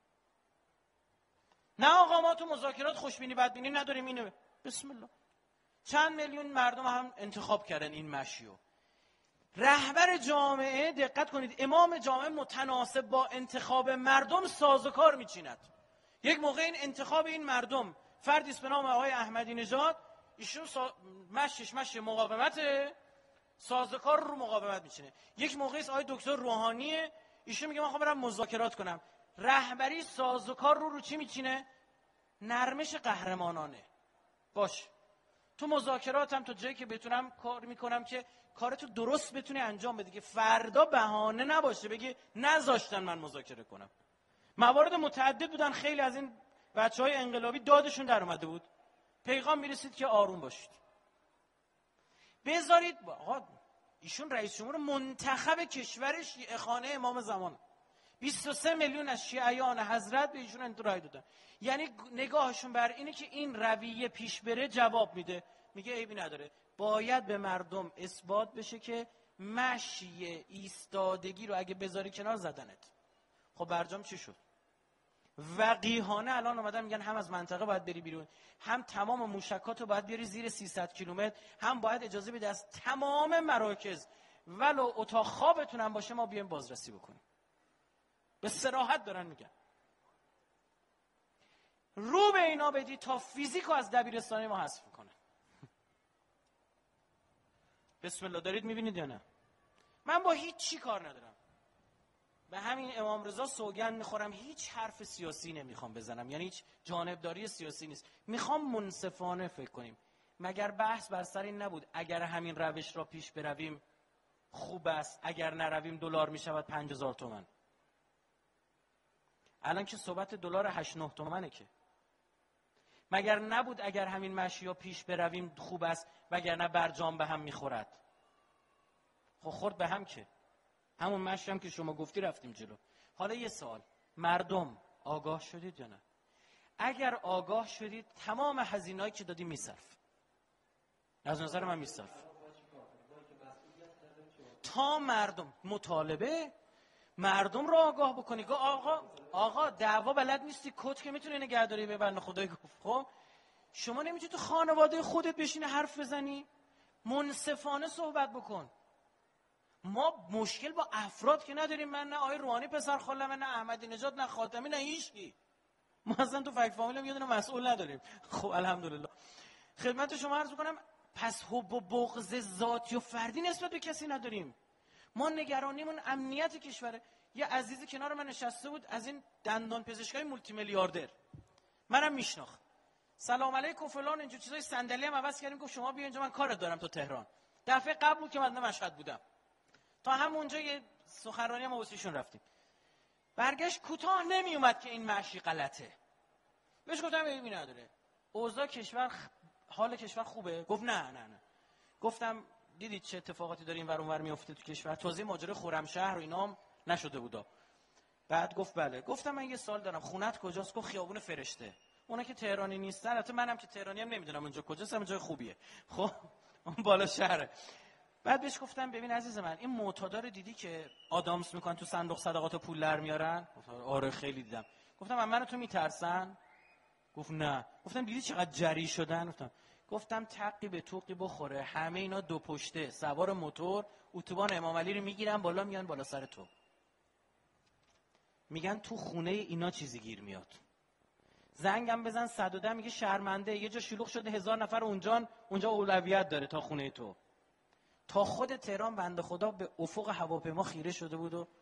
نه آقا ما تو مذاکرات خوشبینی بدبینی نداریم. اینو بسم الله چند میلیون مردم هم انتخاب کردن این مشیو. رهبر جامعه، دقت کنید، امام جامعه متناسب با انتخاب مردم سازوکار میچیند. یک موقع این انتخاب این مردم فردی است به نام آقای احمدی نژاد، ایشون سا... مشش مش مقاومت، سازوکار رو مقاومت میچینه. یک موقعی است آقای دکتر روحانی، ایشون میگه من میخوام برم مذاکرات کنم، رهبری سازوکار رو رو چی میچینه؟ نرمش قهرمانانه. باش تو مذاکراتم تا جایی که بتونم کار میکنم که کارتو درست بتونی انجام بدی، که فردا بهانه نباشه بگی نذاشتن من مذاکره کنم. موارد متعدد بودن، خیلی از این بچهای انقلابی دادشون در اومده بود. پیغام میرسید که آروم باشید، بذارید. آقا ایشون رئیس جمهور منتخب کشورش، خانه امام زمان، بیست و سه میلیون از شیعیان حضرت به ایشون انترای دادن. یعنی نگاهشون بر اینه که این رویه پیش بره، جواب میده، میگه عیبی نداره، باید به مردم اثبات بشه که مشی ایستادگی رو اگه بذاری کنار زدنت. خب برجام چی شد؟ وقیحانه الان اومدن میگن هم از منطقه باید بری بیرون، هم تمام موشکات رو باید بیاری زیر سیصد کیلومتر، هم باید اجازه بده از تمام مراکز ولو اتاق خوابتون هم باشه ما بیایم بازرسی بکنیم. به صراحت دارن میگن. رو به اینا بدی تا فیزیکو از دبیرستان ما حذف کنه. بسم الله. دارید میبینید یا نه؟ من با هیچ چی کار ندارم. به همین امام رضا سوگند میخورم هیچ حرف سیاسی نمیخوام بزنم، یعنی هیچ جانبداری سیاسی نیست. میخوام منصفانه فکر کنیم. مگر بحث بر سر این نبود اگر همین روش را پیش برویم خوب است، اگر نرویم دلار میشود پنج هزار تومان. الان که صحبت دلار هشت نه تومنه. که مگر نبود اگر همین مشیا پیش برویم خوب است وگرنه برجام به هم میخورد؟ خب خورد به هم، که همون مشی هم که شما گفتی رفتیم جلو. حالا یه سوال، مردم آگاه شدید یا نه؟ اگر آگاه شدید تمام هزینه‌ای که دادی میصرف. از نظر من میصرف. تا مردم مطالبه مردم رو آگاه بکنی. آقا آقا دعوا بلد نیستی، کت که میتونه نگهداری به بنده خدای گفت. خب شما نمیتونی تو خانواده خودت بشینی حرف بزنی؟ منصفانه صحبت بکن. ما مشکل با افراد که نداریم. من نه آقای روحانی پسر خالمه، نه احمدی نژاد، نه خاتمی، نه هیچکی. ما اصلا تو فک فامیل یه دونه مسئول نداریم. خب الحمدلله. خدمت شما عرض می‌کنم پس حب و بغض ذاتی و فردی نسبت به کسی نداریم. ما نگرانیمون امنیت کشوره. یه عزیزی کنار من نشسته بود از این دندان پزشکای مولتی میلیاردر، منم میشناخت. سلام علیکم فلان اینجور چیزای، صندلی هم عوض کردیم، گفت شما بیا اینجا من کارت دارم تو تهران. دفعه قبل بود که من مشهد بودم، تا همونجا یه سخنرانی ما واسیشون رفتیم. برگشت کوتاه نمی اومد که این معشی غلطه. بهش گفتم ایمی نداره، اوضاع کشور خ... حال کشور خوبه؟ گفت نه نه نه. گفتم دیدید چه اتفاقاتی داره این ور اون ور میفته تو کشور؟ تازه ماجرا خرمشهر و اینام نشده بودا. بعد گفت بله. گفتم من یه سوال دارم، خونت کجاست؟ گفت خیابون فرشته. اونا که تهرانی نیستن، البته منم که تهرانی ام نمیدونم اونجا کجاست، اما جای خوبیه. خب اون بالا شهره. بعد بهش گفتم ببین عزیز من، این معتادا رو دیدی که آدامس میکنن تو صندوق صدقات و پول در میارن؟ آره خیلی دیدم. گفتم من تو میترسن؟ گفت نه. گفتم دیدی چقدر جری شدن؟ گفتم گفتم تقی به توقی بخوره، همه اینا دو پشته سوار موتور اتوبان امام علی رو میگیرن بالا، میان بالا سر تو، میگن تو خونه اینا چیزی گیر میاد. زنگم بزن صد و ده، میگه شرمنده یه جا شلوغ شده هزار نفر اونجا اونجا اولویت داره تا خونه تو. تا خود تهران بنده خدا به افق هواپیما خیره شده بود و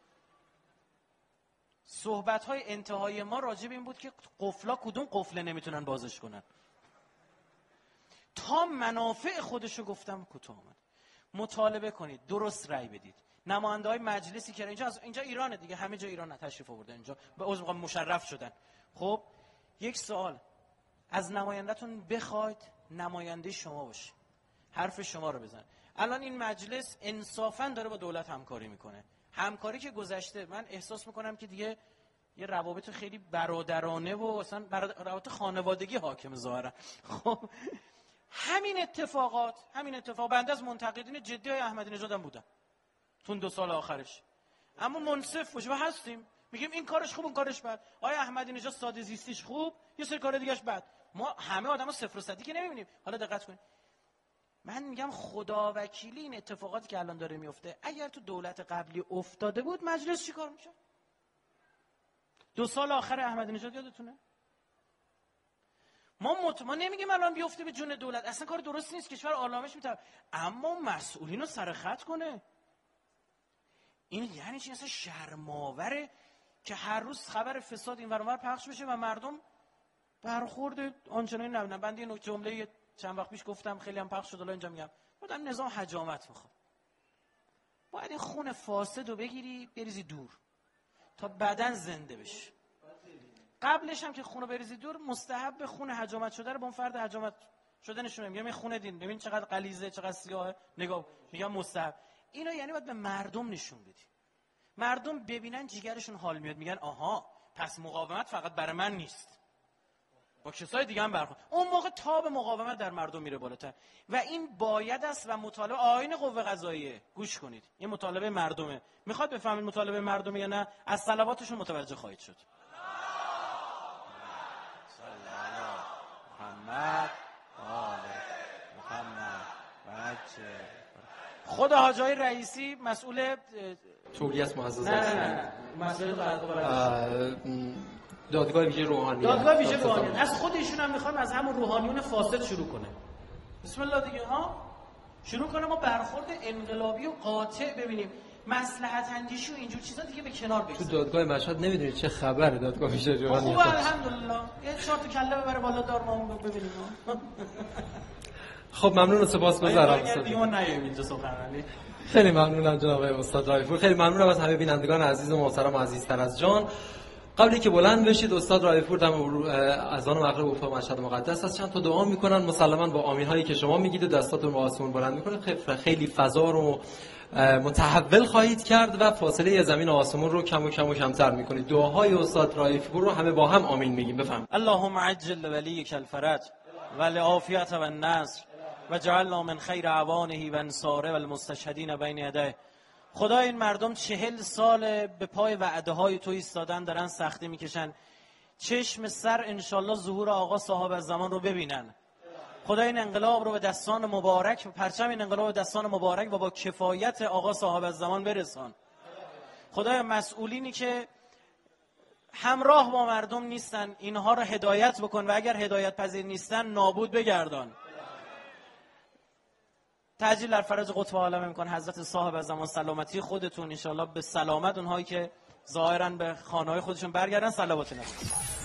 صحبت‌های انتهای ما راجع به این بود که قفلا کدوم قفله نمیتونن بازش کنن. تا منافع خودشو گفتم کوتاه اومد. مطالبه کنید، درست رأی بدید. نماینده‌های مجلسی که اینجا از اینجا ایرانه دیگه، همه جا ایران تشریف آورده اینجا، به عضو میخوام مشرف شدن. خب یک سوال از نماینده‌تون بخواید نماینده شما باشه، حرف شما رو بزن. الان این مجلس انصافاً داره با دولت همکاری میکنه. همکاری که گذشته من احساس میکنم که دیگه یه روابط خیلی برادرانه و اصلا روابط خانوادگی حاکم ظاهرا. خب همین اتفاقات همین اتفاق بنده از منتقدین جدی های احمدی نژاد هم بودم تو دو سال آخرش، اما منصف باشه و هستیم، میگیم این کارش خوب اون کارش بد. آیا احمدی نژاد ساده زیستیش خوب، یه سری کار دیگه‌اش بد. ما همه آدما صفر و صدی که نمیبینیم. حالا دقت کنید، من میگم خدا وکیلی این اتفاقاتی که الان داره میفته اگر تو دولت قبلی افتاده بود مجلس چیکار میشه؟ دو سال آخر احمدی نژاد یادتونه؟ ما مت... ما نمیگیم الان بیفته به جون دولت، اصلا کار درستی نیست، کشور آرامش میتونه، اما مسئولین رو سر خط کنه. این یعنی چی؟ اصلا شرماوره که هر روز خبر فساد این ور اون ور پخش بشه و مردم برخورد آنچنانی نبینن. بنده این جمله چند وقت پیش گفتم، خیلی هم پخش شد، الان اینجا میگم، گفتم نظام حجامت میخواد. باید این خون فاسد رو بگیری بریزی دور تا بدن زنده بشه. قبلش هم که خون رو بریزی دور، مستحب خون حجامت شده رو با اون فرد حجامت شده نشونه میگم این خون دین، ببین چقدر غلیظه چقدر سیاهه، نگاه میگم مستحب. اینا یعنی باید به مردم نشون بدی، مردم ببینن جیگرشون حال میاد، میگن آها پس مقاومت فقط برای من نیست، با کسای دیگه هم برخورد. اون موقع تاب مقاومت در مردم میره بالاتر و این باید است و مطالبه آیین قوه قضاییه. گوش کنید، این مطالبه مردمه. میخواد بفهمید مطالبه مردمه یا نه؟ از صلواتشون متوجه خواهید شد. محمد آل محمد بچه خود حاج آقای رئیسی مسئول تولیه از معززات، نه نه نه مسئول دادگاه ویژه روحانیت، دادگاه ویژه روحانیت از خود ایشون هم میخوام از همون روحانیون فاسد شروع کنه. بسم الله دیگه ها شروع کنه، ما برخورد انقلابی و قاطع ببینیم، مصلحت اندیشی و اینجور چیزا دیگه به کنار بگذاریم. تو دادگاه مشهد نمیدونید چه خبره، دادگاه ویژه روحانیت خوبه الحمدلله، یه چهار تا کله ببره بالا دار ما اون ببینیم. خب ممنون و سپاسگزارم. دیگه ما نیاییم اینجا سخنرانی. خیلی ممنونم جناب استاد رایفپور، خیلی ممنونم از همه بینندگان عزیز و محترم و عزیزتر از جان. قبلی که بلند بشید استاد رایفپور دم اذان مغرب اتاق مشهد مقدس هست چند تا دعا میکنن، مسلماً با آمین هایی که شما میگید و دستاتون به آسمون بلند میکنه خیلی فضا رو متحول خواهید کرد و فاصله زمین و آسمون رو کم و کم و کمتر میکنید. دعاهای استاد رایفپور رو همه با هم آمین میگیم. بفهم. اللهم عجل ولیک الفرج و العافیة و النصر و جعلنا من خیر اعوانه و انصاره و المستشهدین بین یدیه. خدا این مردم چهل سال به پای وعده های تو ایستادن، دارن سختی میکشن، چشم سر انشالله ظهور آقا صاحب الزمان رو ببینن. خدا این انقلاب رو به دستان مبارک، پرچم این انقلاب به دستان مبارک و با کفایت آقا صاحب الزمان برسان. خدای مسئولینی که همراه با مردم نیستن اینها رو هدایت بکن و اگر هدایت پذیر نیستن نابود بگردان. تعجیل در فرج قطب عالم امکان حضرت صاحب الزمان، سلامتی خودتون انشالله به سلامت اونهایی که ظاهرا به خانه‌های خودشون برگردن. صلوات نبی.